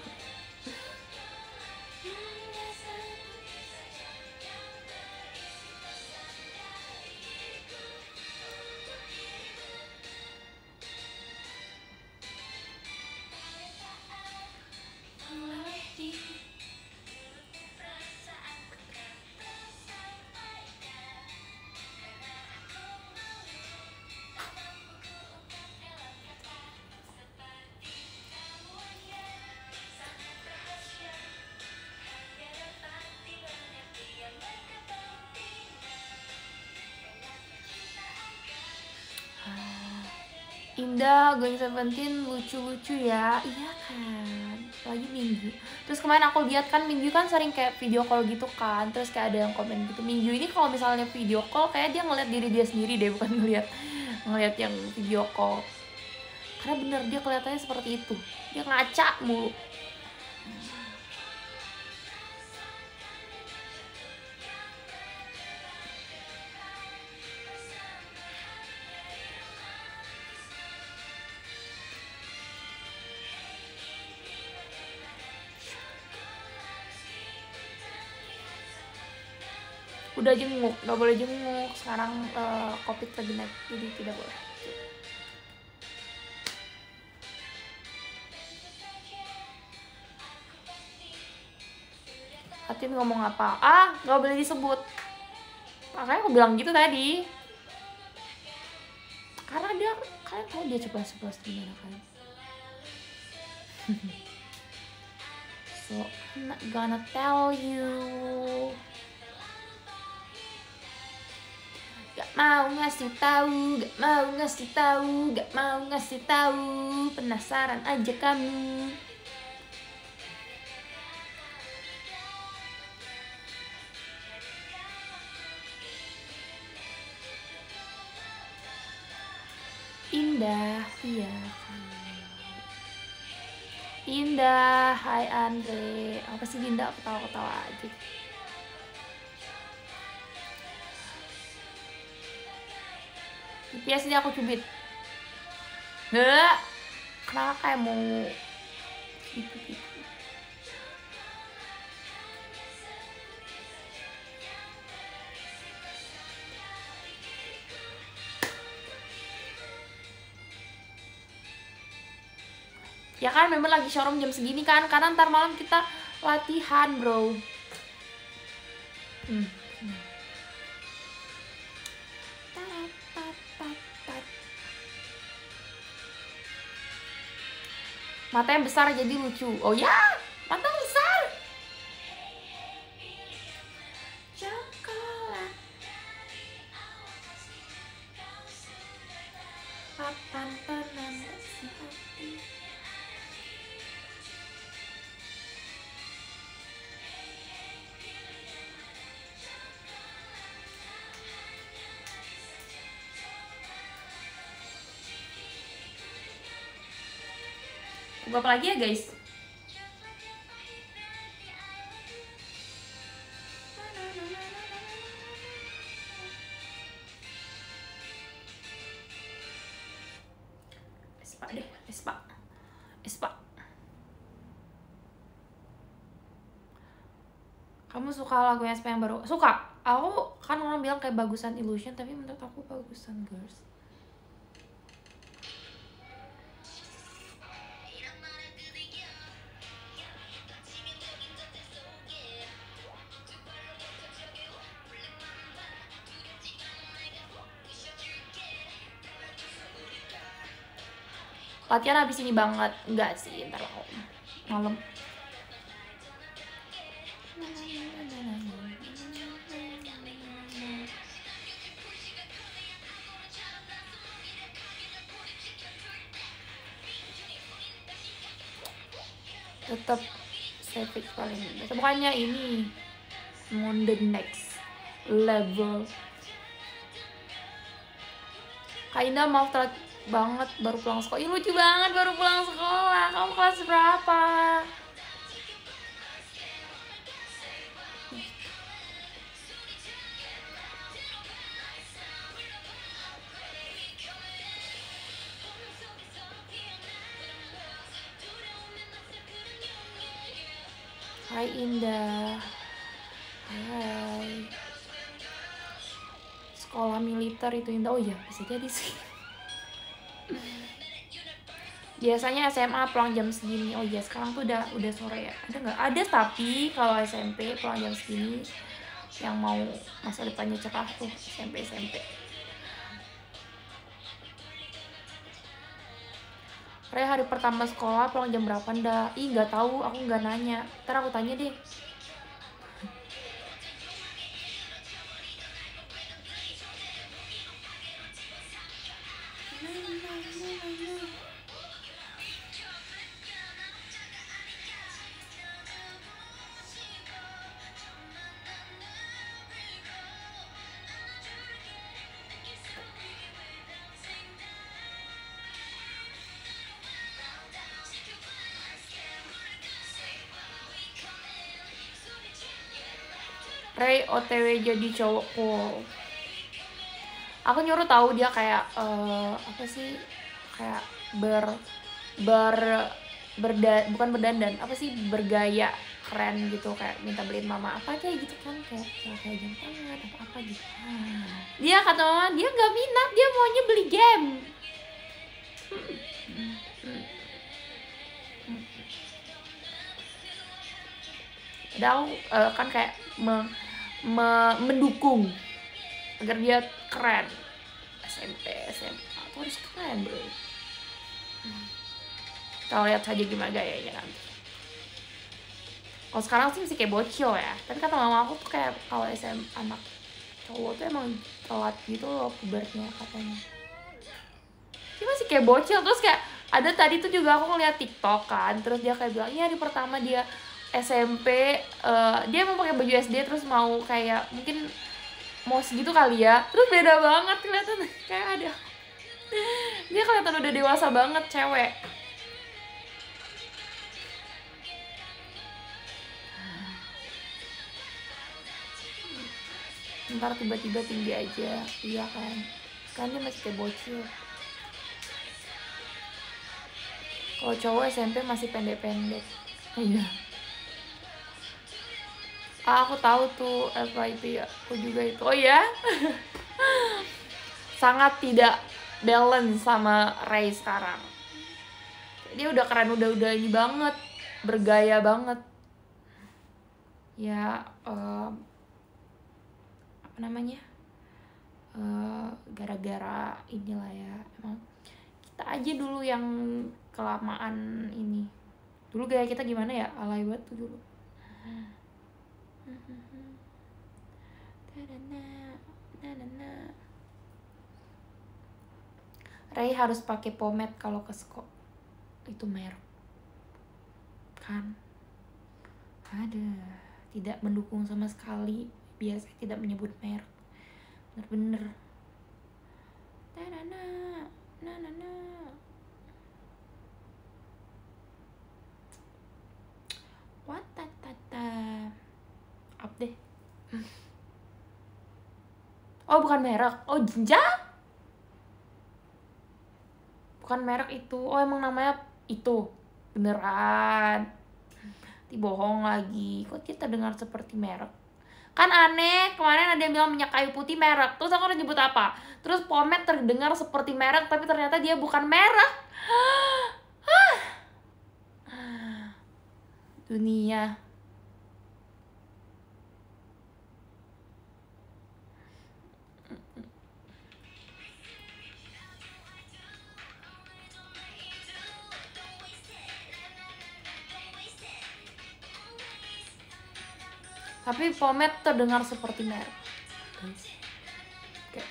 Indah, Going Seventeen lucu-lucu ya. Iya kan, lagi Minggu. Terus kemarin aku lihat kan Minggu kan sering kayak video call gitu kan. Terus kayak ada yang komen gitu. Minggu ini kalau misalnya video call kayak dia ngeliat diri dia sendiri deh, bukan ngeliat ngeliat yang video call. Karena bener dia kelihatannya seperti itu. Dia ngaca mulu. Udah jenguk, nggak boleh jenguk sekarang. uh, covid lagi naik, jadi tidak boleh. Atin ngomong apa? Ah, nggak boleh disebut. Makanya aku bilang gitu tadi, karena dia, kalian tahu dia ceplas-ceplas gimana kan. So I'm not gonna tell you. Gak mau ngasih tahu, gak mau ngasih tahu, gak mau ngasih tahu. Penasaran aja kamu. Indah, iya. Indah, hai Andre. Apa sih Dinda, ketawa-ketawa aja. Biasa dia aku cubit. Nggak, kenapa kayak mau gitu-gitu. Ya kan memang lagi showroom jam segini kan, karena ntar malam kita latihan bro. hmm. Matanya besar jadi lucu. Oh ya, mata besar. Coklat. Papan penanda si hati. Tunggu apa lagi ya guys? Espa deh, Espa. Espa. Kamu suka lagunya Espa yang baru? Suka. Aku kan orang bilang kayak bagusan Illusion, tapi menurut aku bagusan Girls. Latihan habis ini banget. Enggak sih, ntar malam. Tetap Savage paling best. Bukannya ini on the next level. Kak Indah mau telat banget baru pulang sekolah. Ih, lucu banget baru pulang sekolah. Kamu kelas berapa? Hai Indah. Hai. Sekolah militer itu Indah. Oh iya, bisa jadi sih. Biasanya S M A pulang jam segini. Oh iya, sekarang tuh udah udah sore ya. Ada nggak? Ada, tapi kalau S M P pulang jam segini yang mau masa depannya cerah tuh S M P S M P. Re, hari pertama sekolah pulang jam berapa ndak? Ih, nggak tahu, aku nggak nanya. Ntar aku tanya deh. Ray O T W jadi cowok cool. Aku nyuruh tahu dia kayak uh, apa sih, kayak ber ber berda bukan berdandan, apa sih, bergaya keren gitu, kayak minta beliin mama apa kayak gitu kan, kayak kayak jam tangan apa apa gitu. Dia kata mama dia nggak minat, dia maunya beli game. Padahal uh, kan kayak me, me, mendukung agar dia keren. S M P, S M A tuh harus keren bro. Kita lihat saja gimana gayanya nanti. Kalau sekarang sih masih kayak bocil ya. Tapi kata mama aku tuh kayak kalau S M anak cowok tuh emang telat gitu loh pubernya katanya. Dia masih kayak bocil. Terus kayak ada tadi tuh juga aku ngeliat TikTok kan. Terus dia kayak bilang, iya hari pertama dia S M P, uh, dia emang pakai baju S D terus mau kayak mungkin mau segitu kali ya. Terus beda banget kelihatan kayak ada. Dia kelihatan udah dewasa banget cewek. Ntar tiba-tiba tinggi aja, iya kan? Kan dia masih kayak bocil. Kalau cowok S M P masih pendek-pendek. Iya. Ah, aku tahu tuh F Y P ya, aku juga itu. Oh ya, sangat tidak balance sama Ray sekarang. Dia udah keren, udah udah ini banget, bergaya banget. ya uh, apa namanya uh, gara-gara inilah ya, emang kita aja dulu yang kelamaan ini. Dulu gaya kita gimana ya, alay banget tuh dulu. Ray harus pakai pomade kalau ke sekolah, itu merek kan. Ada, tidak mendukung sama sekali, biasa tidak menyebut merek, bener-bener. Tanana, nanana. What tata, up deh. Oh bukan merek, oh Jinja, bukan merek itu. Oh emang namanya itu beneran. Dibohong lagi, kok kita dengar seperti merek, kan aneh. Kemarin ada yang bilang minyak kayu putih merek, terus aku udah nyebut apa, terus pomade terdengar seperti merek tapi ternyata dia bukan merek. Dunia. Tapi pomade terdengar seperti merek. Oke.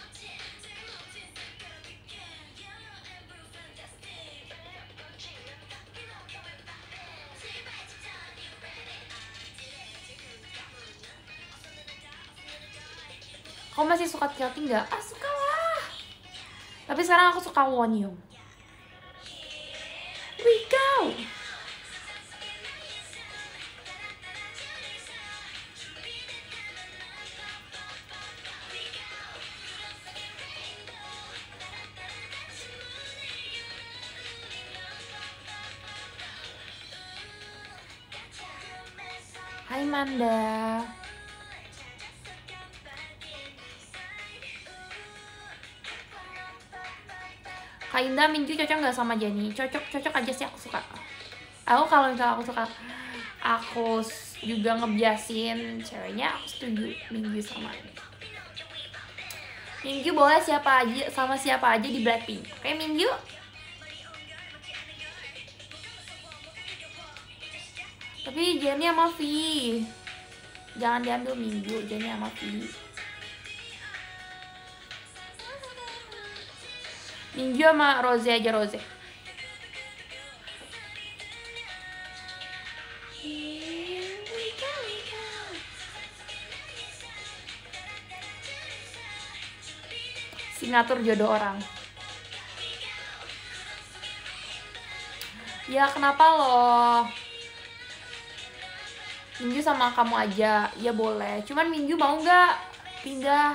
Kau masih suka Kelting nggak? Ah suka lah. Tapi sekarang aku suka Wonyoung. We go. Hai Manda. Kak Indah, Minggu cocok nggak sama Jenny? Cocok, cocok aja sih, aku suka. Aku kalau misalnya aku suka, aku juga ngebiasin ceweknya, aku setuju Minggu sama ini. Minggu boleh siapa aja sama siapa aja di Blackpink. Oke Minggu. Tapi Jenny sama V, jangan diambil Minggu, Jenny sama V. Minggu sama Rose aja, Rose. Si ngatur jodoh orang. Ya kenapa loh? Minggu sama kamu aja, ya boleh. Cuman Minggu mau nggak pindah?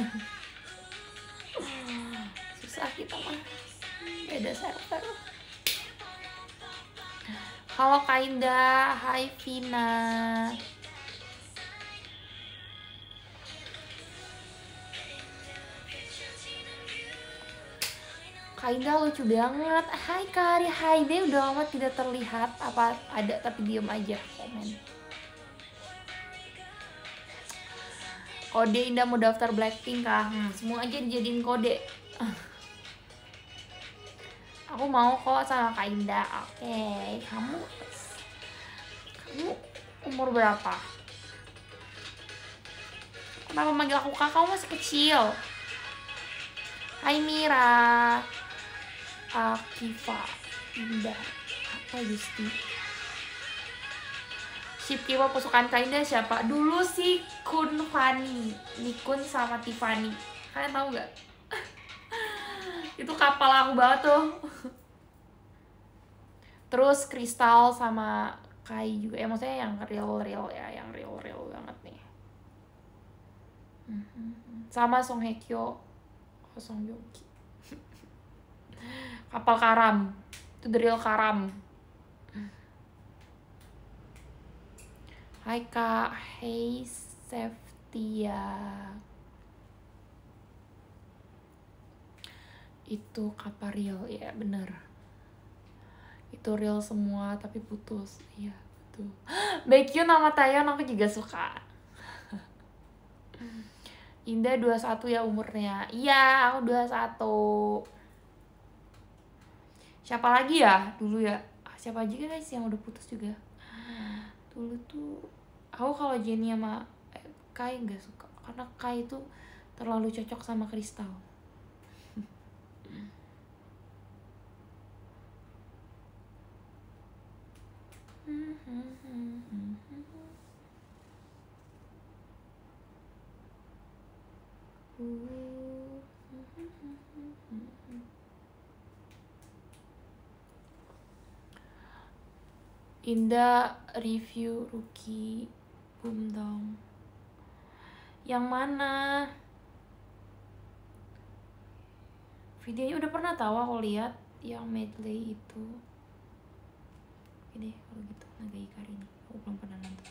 Susah kita mah, beda server. Halo Kak Indah, hai Vina. Kak Indah lucu banget. Hai Kari, hai deh, udah lama tidak terlihat. Apa ada tapi diem aja komen. Kode Indah mau daftar Blackpink kah? Hmm, semua aja dijadiin kode. Aku mau kok sama Kak Indah. Oke, okay. Kamu Kamu umur berapa? Kenapa manggil aku kakak? Kamu masih kecil. Hai Mira, Akifa, Indah, apa Gusti? Ship K-pop kesukaan Kak Indah siapa? Dulu sih Kun Fanny, Nikun sama Tiffany. Kalian tahu nggak? Itu kapal aku banget tuh. Terus Kristal sama Kai juga. Ya maksudnya yang real-real ya, yang real-real banget nih. Sama Song Hye Kyo, Song Joong Ki. Kapal karam. Itu the real karam. Hai Kak, hey Seftia. Itu kapal real, ya bener. Itu real semua tapi putus, iya. Tuh. Baekhyun nama Taeyeon aku juga suka. Indah dua puluh satu ya umurnya. Iya, aku dua puluh satu. Siapa lagi ya dulu ya? Siapa aja guys yang udah putus juga? Dulu tuh aku kalau Jennie sama eh, Kai nggak suka karena Kai itu terlalu cocok sama Kristal. Indah review Rookie Boom dong. Yang mana? Videonya udah pernah tahu aku lihat yang medley itu. Oke deh kalau gitu Naga Hikari ini. Aku belum pernah nonton.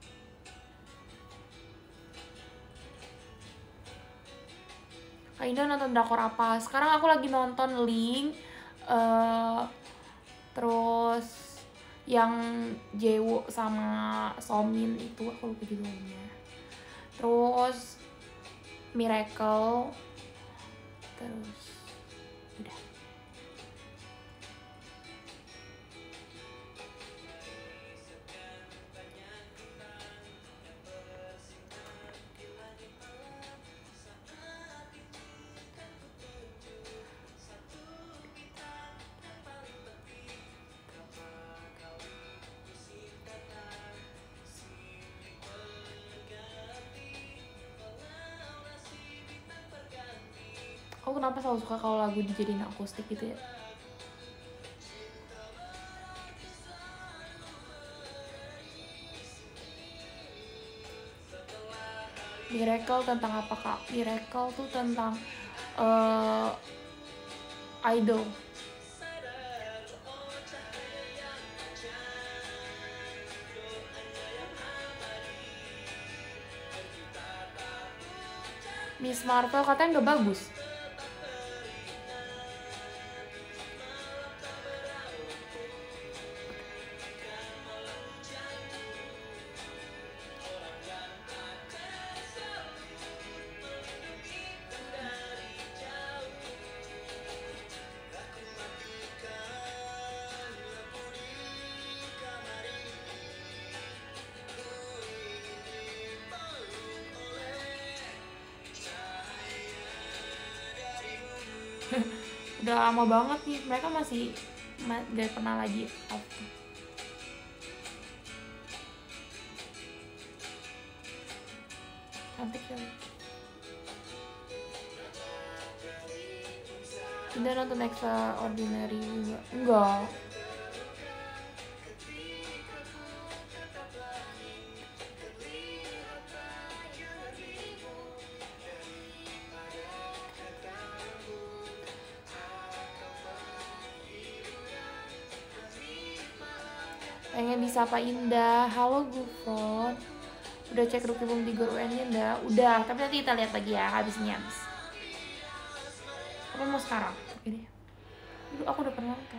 Kak Indah nonton drakor apa? Sekarang aku lagi nonton Link. Uh, terus yang Jewo sama Somin itu aku lupa judulnya. Terus Miracle. Terus udah. Aku kenapa selalu suka kalau lagu dijadiin akustik gitu ya? Miracle tentang apa kak? Miracle tuh tentang uh, idol. Miss Marvel katanya nggak bagus. Udah lama banget nih, mereka masih gak pernah lagi off. Cantik ya. Udah nonton Extraordinary juga? Enggak. Pengen disapa Indah. Halo Gufron. Udah cek Rookie Boom tiga U N-nya enggak? Udah, tapi nanti kita lihat lagi ya habisnya habis. Apa mau sekarang? Oke deh. Dulu aku udah pernah nonton.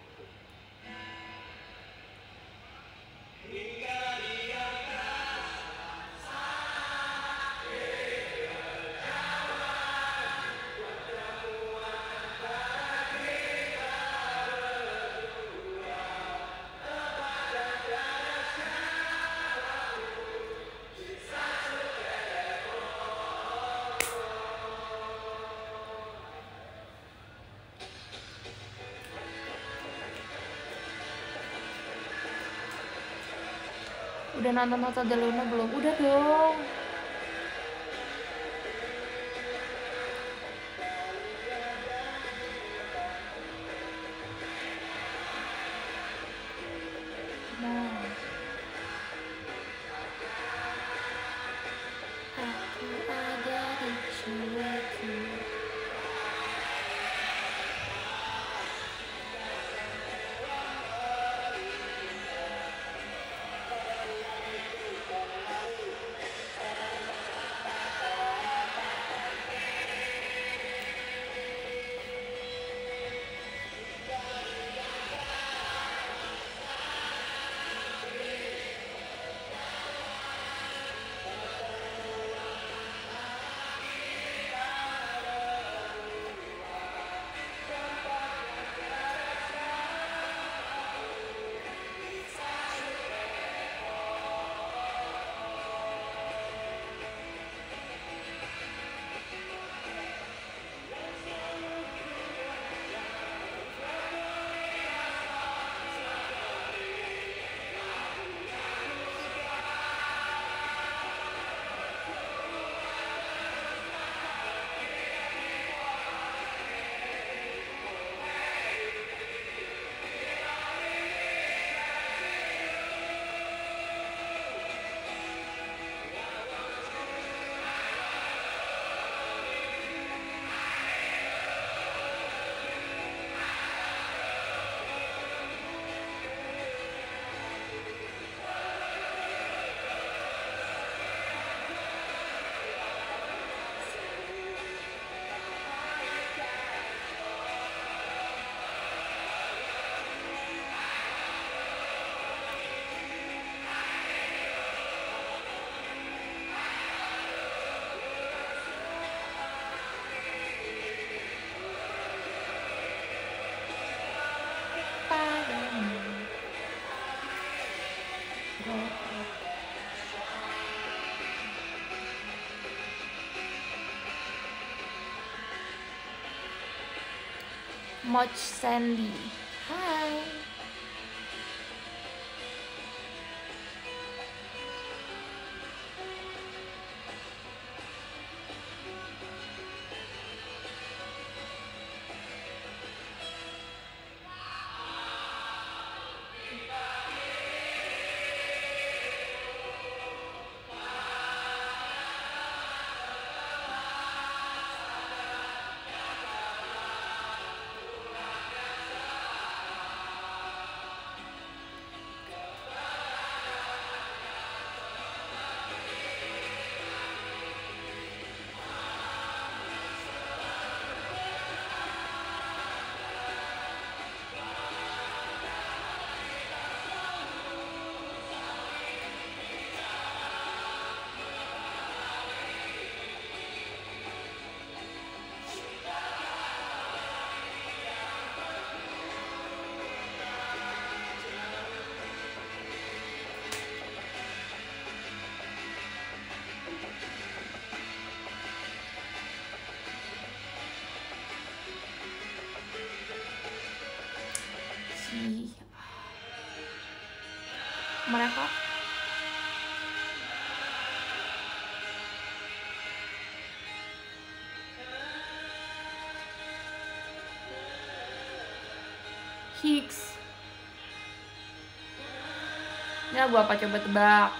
Udah nonton Hotel Del Luna belum? Udah dong. Nah. Aku ada di jiwaku. Moch Sandy. Hai. Si mereka Higgs. Ya gua apa coba tebak.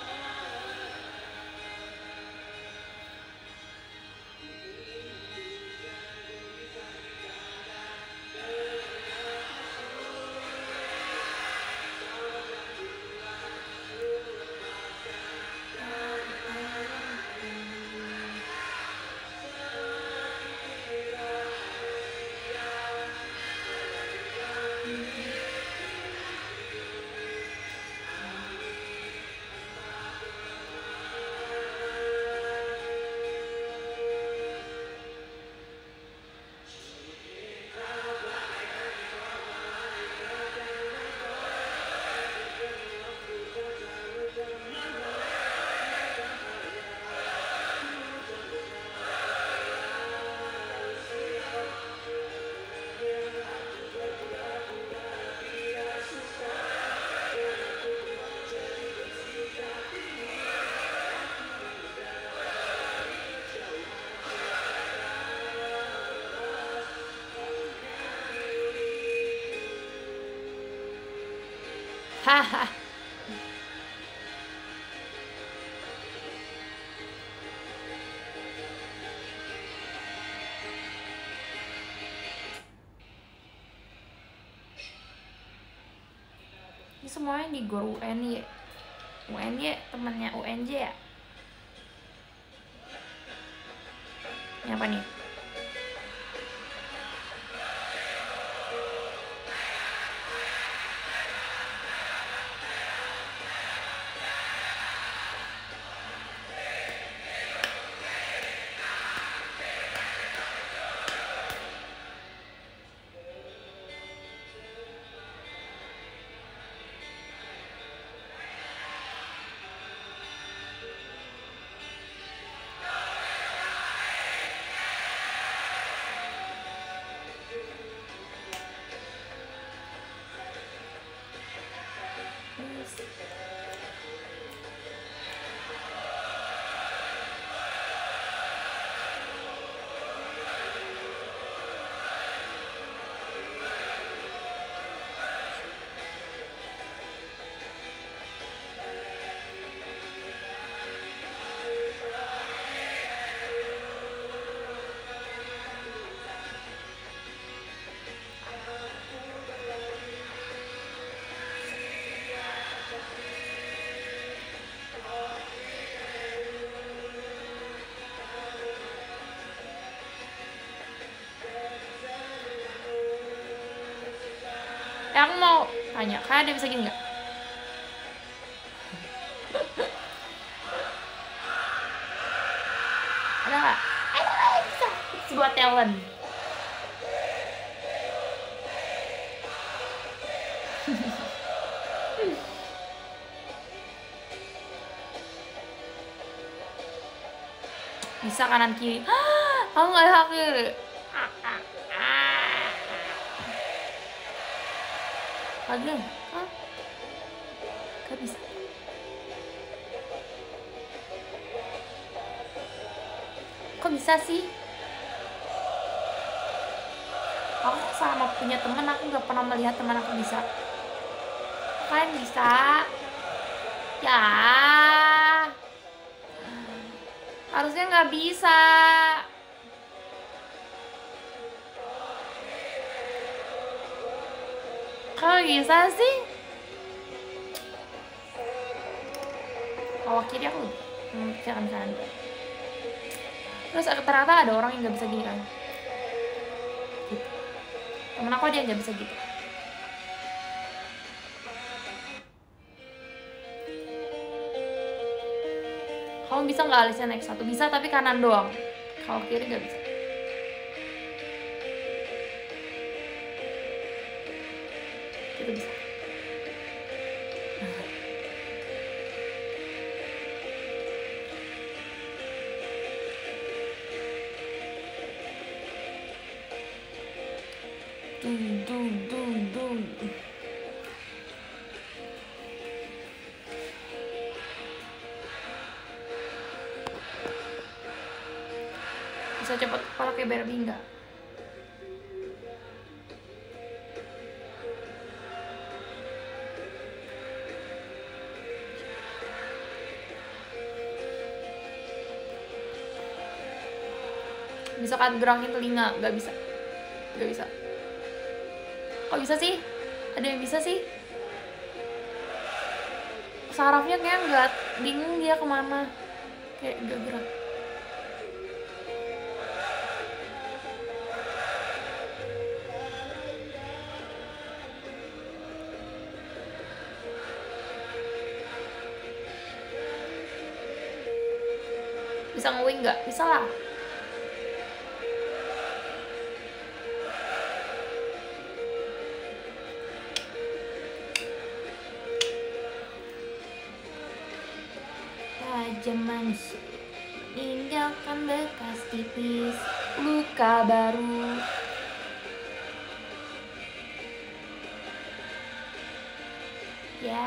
Haha. Ini semuanya di Gor U N Y. U N Y temannya U N J ya? Ini apa nih? Eh, aku mau tanya, kak ada bisa gini nggak? Ada nggak? Ada nggak bisa? Sebuah talent. Bisa kanan kiri. Aku nggak ada kiri. Lagi, hah? Gak bisa. Kok bisa sih? Aku sama punya teman, aku nggak pernah melihat teman aku bisa. Kalian bisa? Ya, harusnya nggak bisa. Kok bisa sih? Kalau kiri aku hmm, jangan kan. Terus ternyata ada orang yang nggak bisa gini kan. Gitu. Temen aku dia nggak bisa gitu. Kamu bisa nggak alisnya naik satu? Bisa tapi kanan doang. Kalau kiri nggak bisa. Itu bisa. Dung dung dung dung. Bisa cepet kepala kayak Barbie nggak? Bisa kan gerakin telinga? Nggak bisa. Nggak bisa. Kok bisa sih? Ada yang bisa sih? Sarafnya kayak nggak, bingung dia kemana. Kayak nggak gerak. Bisa nge-wing nggak? Bisa lah. Tajam manis, tinggalkan bekas tipis, luka baru. Ya.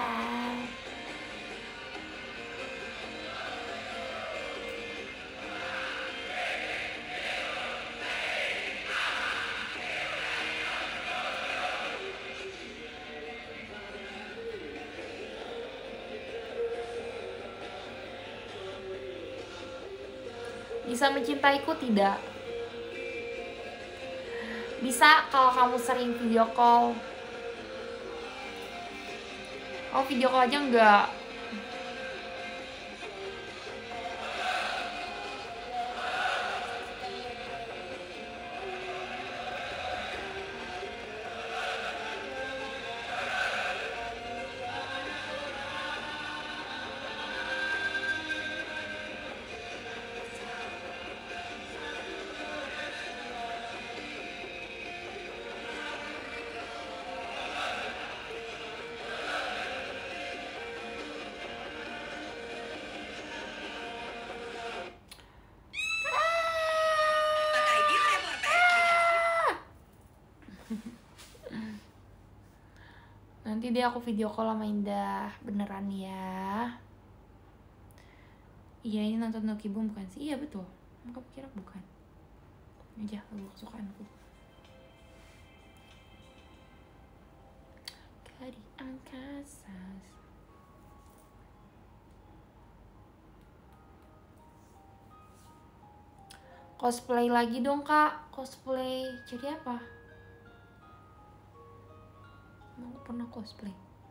Bisa mencintaiku tidak? Bisa kalau kamu sering video call. Oh, video call aja enggak. Nanti deh aku video call sama Indah beneran ya. Iya, ini nonton No Kibum bukan sih? Iya betul. Aku kira bukan. Ini aja lagu kesukaanku. Kadi angkasa. Cosplay lagi dong kak. Cosplay jadi apa? Aku pernah cosplay.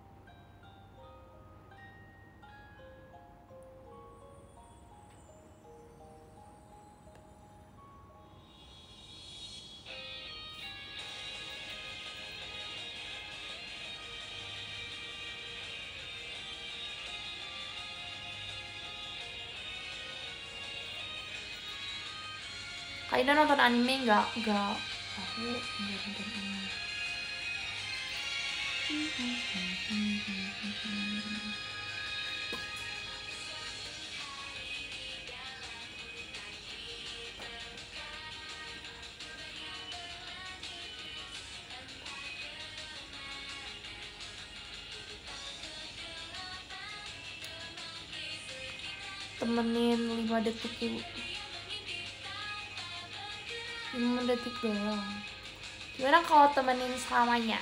Kak Ida nonton anime nggak? Nggak. Aku nggak nonton anime. temenin lima detik ibu. lima detik doang. Gimana kalau temenin selamanya?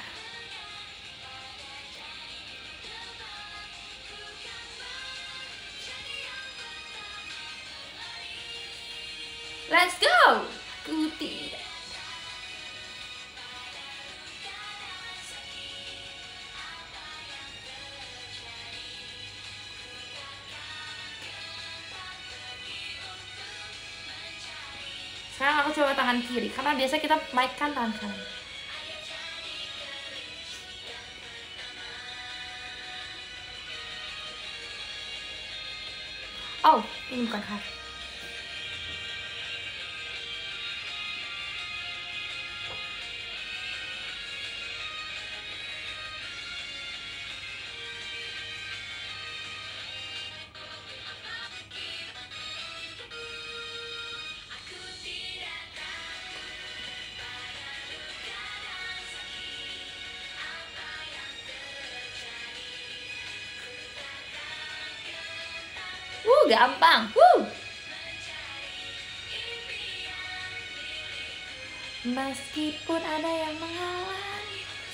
Let's go. Ku tidak. Sekarang aku coba tangan kiri karena biasa kita mic kan tangan kanan. Oh, ini bukan hard. Uh, gampang. Wuh. Meskipun ada yang menghalang.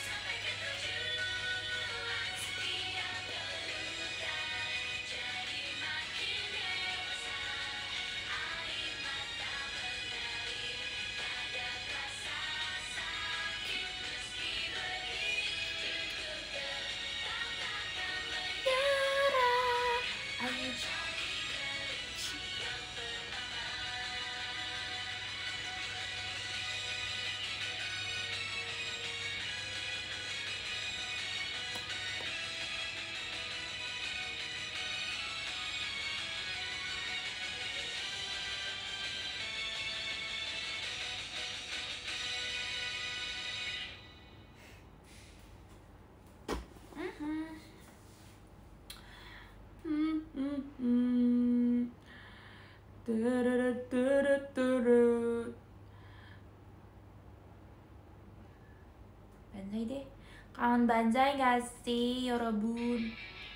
Banzai deh. Kangen banzai gak sih, Yorobun?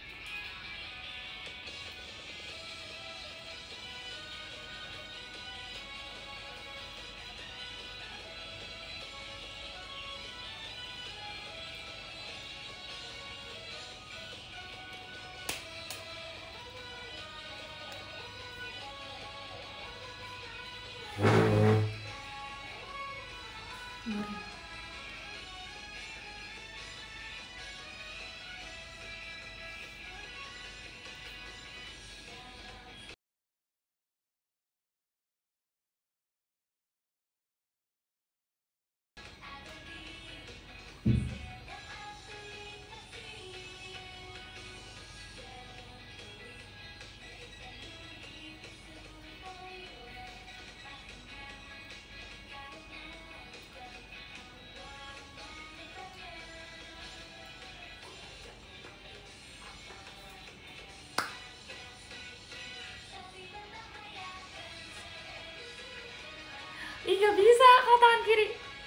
Ih, gak bisa kalau tangan kiri.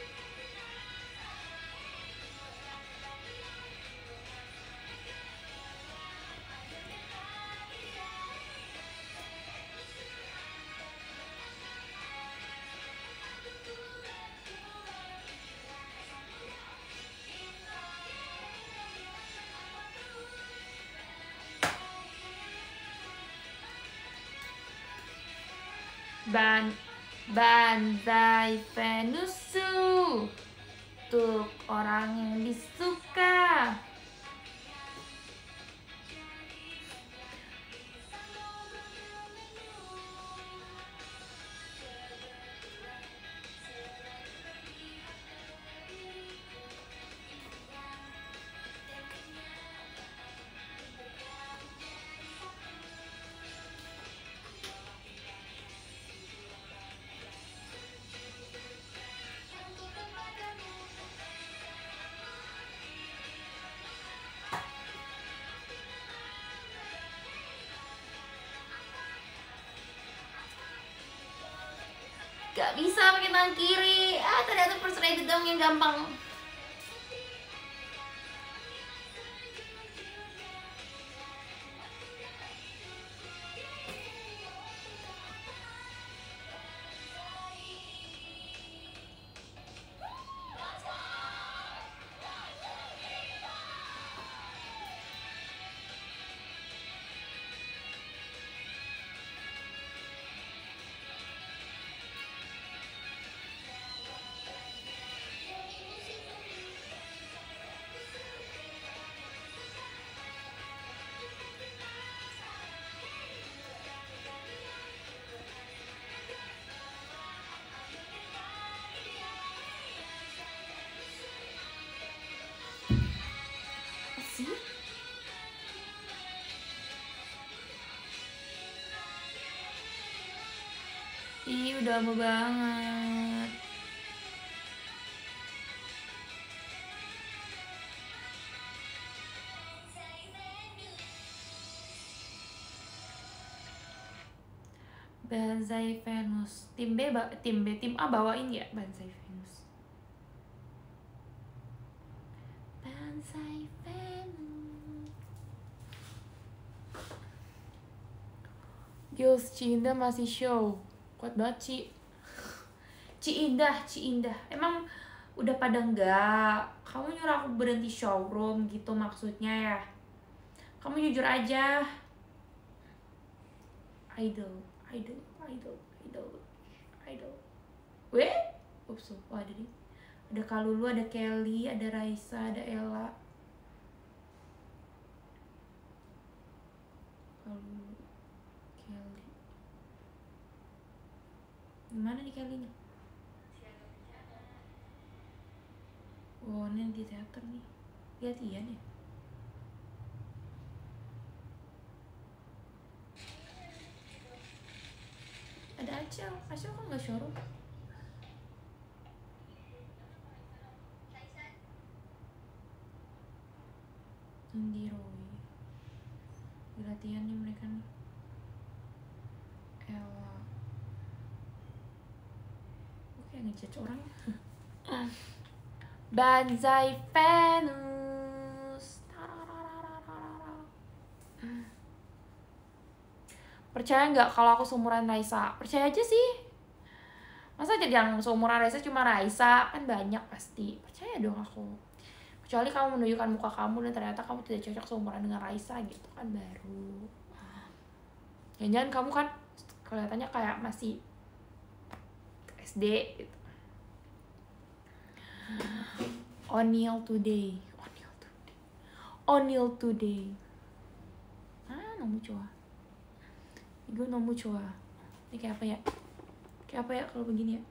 Ban Banzai Venusu untuk orang yang disuka. Gak bisa pakai tangan kiri. Ah, ternyata persuaded dong yang gampang. Ih, udah lama banget. Banzai Venus. Tim B, tim B, tim A bawain ya Banzai Venus. Banzai Venus. Girls, Ci Indah masih show. Kuat banget, Ci. Ci Indah, Ci Indah. Emang udah pada enggak? Kamu nyuruh aku berhenti showroom gitu maksudnya ya? Kamu jujur aja. Idol, idol, idol, idol, idol. Weh? Ups, oh ada nih. Ada Kalulu, ada Kelly, ada Raisa, ada Ella. Kalulu, Kelly. Gimana nih Kelly-nya? Oh, ini di teater nih. Lihat iya nih. Ada Acel, Acel kan nggak showroom. Indi Roy. Di latihan nih mereka nih. Ella. Oke, ngejudge orang. Banzai Venus. Percaya nggak kalau aku seumuran Raisa? Percaya aja sih. Masa jadi yang seumuran Raisa cuma Raisa? Kan banyak pasti. Percaya dong aku. Kecuali kamu menunjukkan muka kamu dan ternyata kamu tidak cocok seumuran dengan Raisa gitu kan baru. Jangan-jangan kamu kan kelihatannya kayak masih S D gitu. O'Neil today. O'Neil today. O'Neil today. Ah, 너무 좋아. Igo 너무 좋아. Ini kayak apa ya? Kayak apa ya kalau begini ya?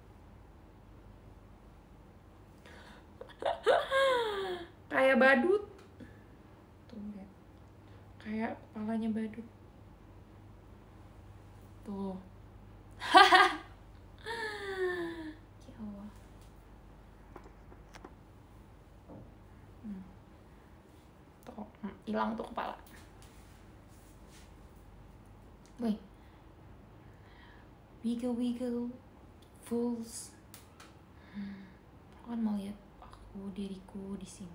Kayak badut. Tuh ya. Kayak kepalanya badut. Tuh. Ya Allah. Hmm. Tuh, hilang tuh kepala. Wih. Wiggle wiggle fools. Hmm. Aku kan mau lihat aku diriku di sini.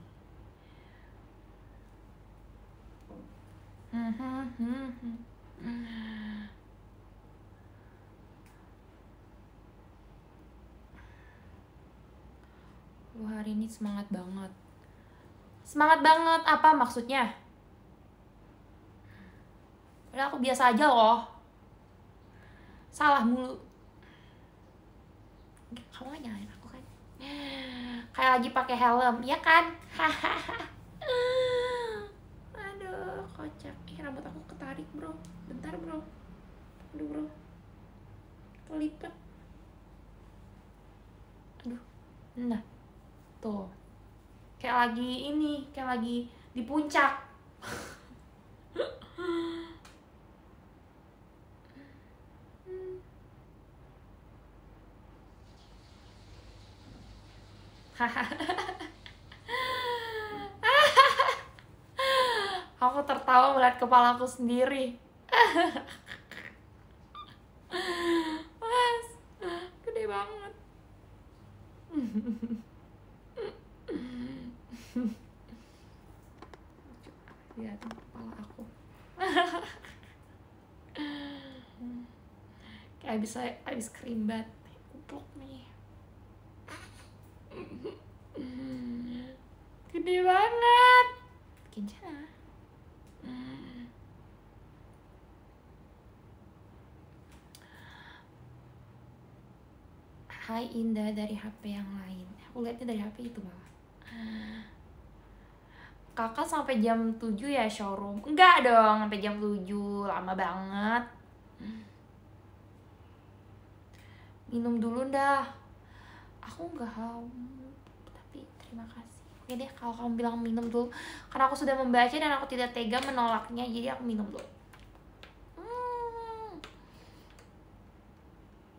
Hmm, hmm, hmm, hmm. Lu hari ini semangat banget. Semangat banget apa maksudnya? Padahal aku biasa aja loh. Salah mulu. Kamu gak nyalain aku kan? Kayak lagi pakai helm, ya kan? Aduh, kocak. Ih, rambut aku ketarik, bro. Bentar, bro. Aduh, bro. Kelipet. Aduh. Nah. Tuh. Kayak lagi ini, kayak lagi di puncak. Aku tertawa melihat kepalaku sendiri. Mas, gede banget. Lihat kepala aku. Kayak bisa habis kerimbat. Kupluk nih. Gede banget. Kincana. Hai Indah dari H P yang lain. Aku lihatnya dari H P itu malah. Kakak sampai jam tujuh ya showroom? Enggak dong, sampai jam tujuh. Lama banget. Minum dulu dah. Aku nggak haus, tapi terima kasih. Oke deh, kalau kamu bilang minum dulu, karena aku sudah membaca dan aku tidak tega menolaknya, jadi aku minum dulu. Hmm.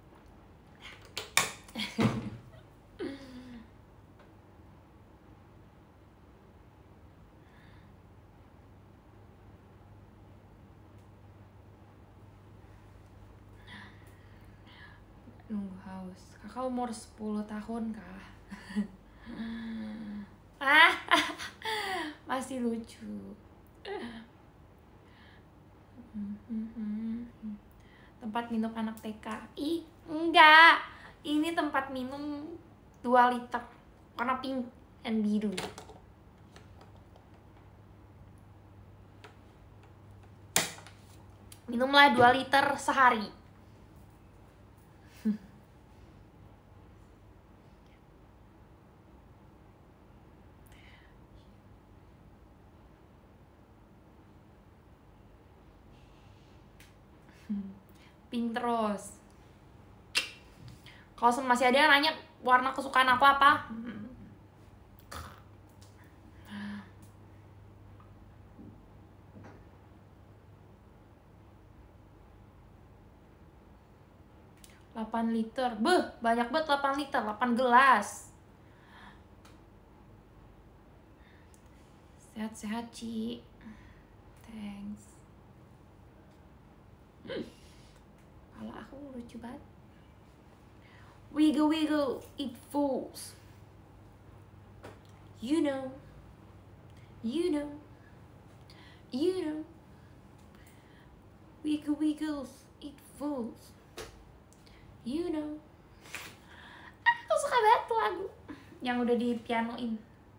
nunggu haus. Kakak umur sepuluh tahun kah? Ah, masih lucu. Tempat minum anak T K. Ih, enggak. Ini tempat minum dua liter. Warna pink and biru. Minumlah dua liter sehari. Pink terus. Kalau masih ada yang nanya warna kesukaan aku apa? delapan liter. Beuh, banyak banget delapan liter, delapan gelas. Sehat-sehat, Ci. Thanks. Kalau aku lucu banget. Wiggle wiggle, it falls. You know. You know. You know. Wiggle wiggles, it falls. You know. Aku suka banget tuh lagu yang udah di pianoin.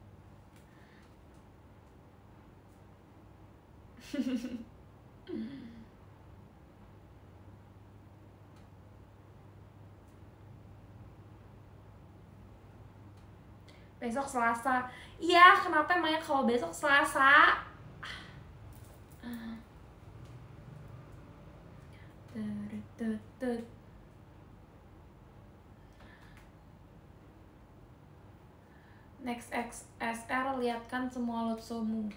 Besok Selasa. Iya, kenapa emangnya kalau besok Selasa? Next X S R lihatkan semua lotsomu.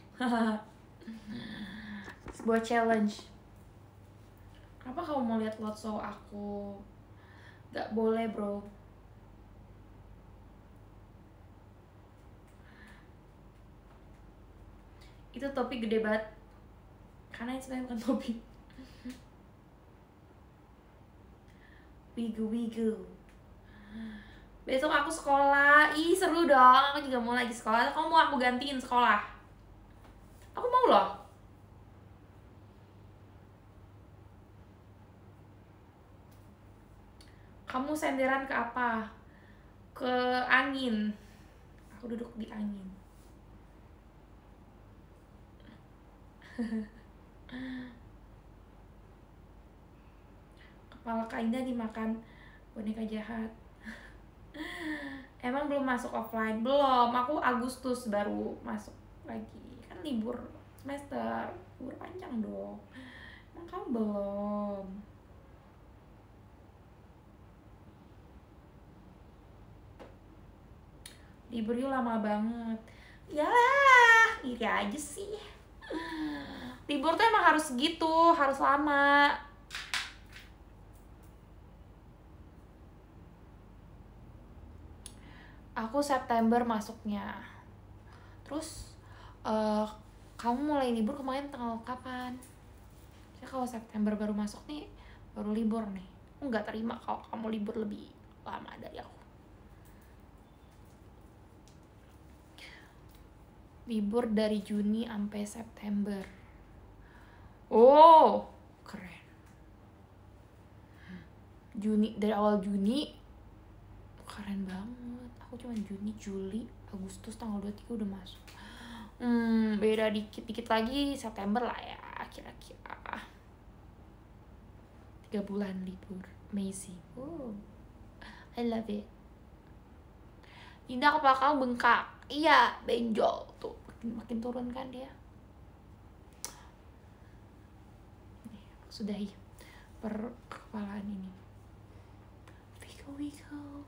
Sebuah challenge. Kenapa kamu mau lihat lotso aku? Gak boleh, bro. Itu topi gede banget. Karena itu sebenarnya bukan topi. Wiggle wiggle. Besok aku sekolah. Ih, seru dong. Aku juga mau lagi sekolah. Kamu mau aku gantiin sekolah? Aku mau loh. Kamu senderan ke apa? Ke angin. Aku duduk di angin. Kepala Kak Indah dimakan boneka jahat. Emang belum masuk offline? Belum, aku Agustus baru masuk lagi. Kan libur semester, libur panjang dong. Emang kamu belum? Libur yuk lama banget. Yalah, iri aja sih. Libur tuh emang harus gitu, harus lama. Aku September masuknya. Terus uh, kamu mulai libur kemarin tanggal kapan? Saya kalau September baru masuk nih, baru libur nih. Aku nggak terima kalau kamu libur lebih lama dari aku. Libur dari Juni sampai September. Oh, keren. Juni, dari awal Juni, keren banget. Aku cuma Juni, Juli, Agustus tanggal dua puluh tiga udah masuk. Hmm, beda dikit-dikit lagi September lah ya, kira-kira. Tiga bulan libur, amazing. Oh, I love it. Indah kepala kamu bengkak. Iya, benjol tuh, makin, makin turun kan dia. Nih, sudahi perkepalaan ini. Wiggle wiggle.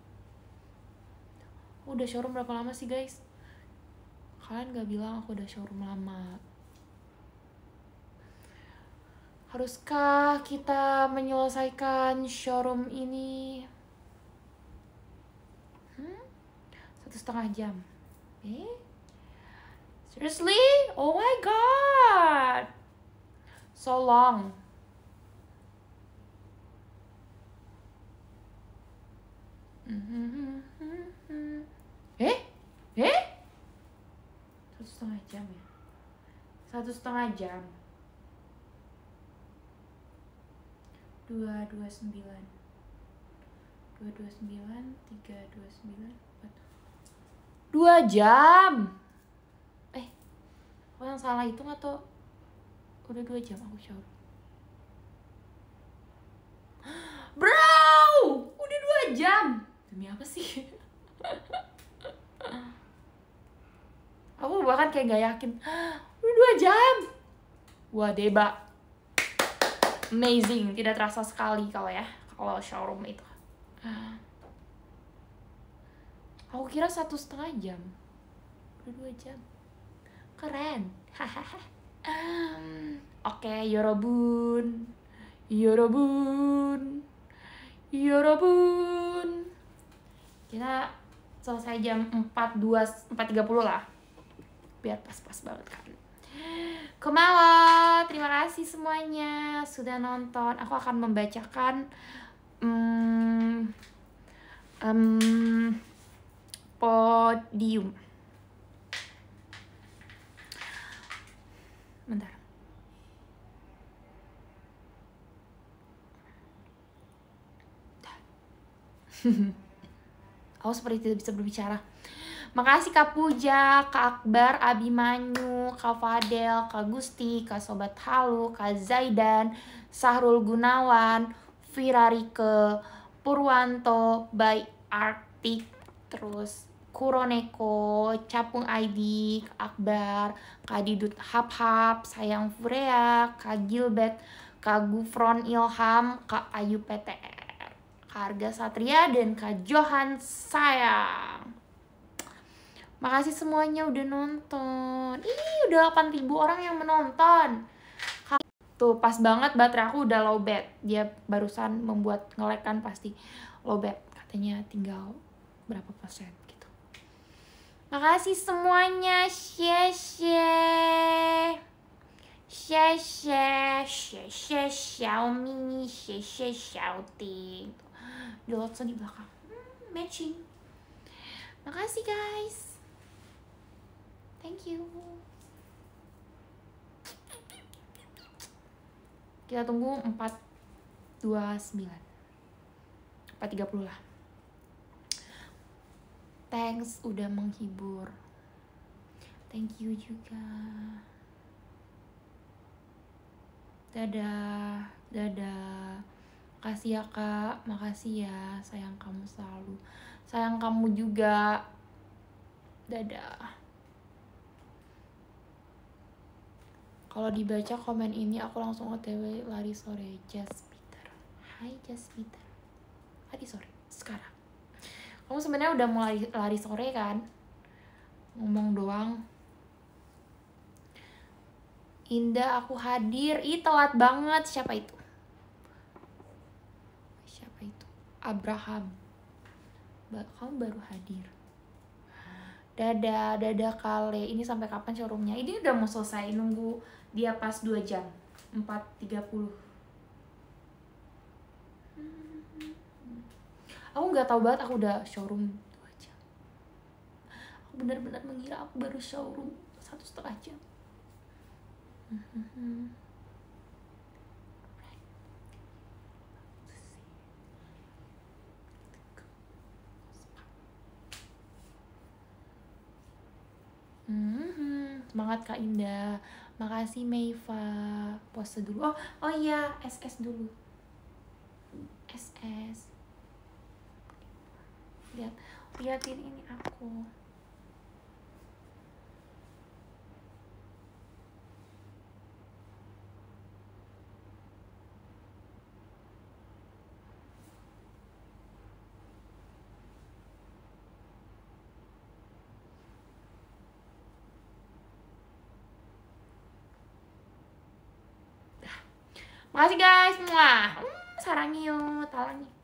Udah showroom berapa lama sih guys? Kalian gak bilang aku udah showroom lama. Haruskah kita menyelesaikan showroom ini? Hmm? Satu setengah jam. Eh? Seriously? Oh my god! So long. setengah jam. Dua dua sembilan, dua dua sembilan, tiga dua sembilan, empat. Dua jam. Eh, aku yang salah hitung atau udah dua jam aku shower? Bro, udah dua jam. Demi apa sih? Aku bahkan kayak gak yakin. Udah dua jam. Wah, Deba. Amazing, tidak terasa sekali kalau ya, kalau showroom itu. Aku kira satu setengah jam. Udah dua jam. Keren. Oke, okay, yorobun. Yorobun. Yorobun. Kita selesai jam empat dua puluh, empat tiga puluh lah. Biar pas-pas banget kan. Kumawa, terima kasih semuanya sudah nonton. Aku akan membacakan um, um, podium. Bentar. Aku seperti tidak bisa berbicara. Makasih Kak Puja, Kak Akbar, Abimanyu, Kak Fadel, Kak Gusti, Kak Sobat Halu, Kak Zaidan, Sahrul Gunawan, Firarike, Purwanto, By Arctic, terus Kuroneko, Capung I D, Kak Akbar, Kak Didut Hap-Hap, Sayang Furea, Kak Gilbert, Kak Gufron Ilham, Kak Ayu P T R, Kak Arga Satria, dan Kak Johan Sayang. Makasih semuanya udah nonton. Ih, udah delapan ribu orang yang menonton. Tuh, pas banget baterai aku udah low bat. Dia barusan membuat ngelekan pasti low bat. Katanya tinggal berapa persen gitu. Makasih semuanya. Xie-xie. Xie-xie. Xie-xie Xiaomi. Xie-xie Xiaoting. Di lotso di belakang. Hmm, matching. Makasih guys. Thank you. Kita tunggu empat dua sembilan. empat tiga puluh lah. Thanks udah menghibur. Thank you juga. Dadah, dadah. Makasih ya Kak, makasih ya. Sayang kamu selalu. Sayang kamu juga. Dadah. Kalau dibaca komen ini aku langsung O T W lari sore. Just Peter. Hai Just Peter. Lari sore sekarang. Kamu sebenarnya udah mulai lari sore kan? Ngomong doang. Indah aku hadir. Ih telat banget. Siapa itu? Siapa itu? Abraham. Ba kamu baru hadir. Dadah, dadah Kale. Ini sampai kapan showroomnya? Ini udah mau selesai, nunggu dia pas dua jam. empat tiga puluh. Aku nggak tahu banget aku udah showroom dua jam. Aku benar-benar mengira aku baru showroom satu setengah jam. Hmm, semangat Kak Indah. Makasih Meiva. Pose dulu. Oh, oh iya, S S dulu. S S. Lihat, liatin ini aku. Makasih guys semua. Hmm, sarangnya, talangi.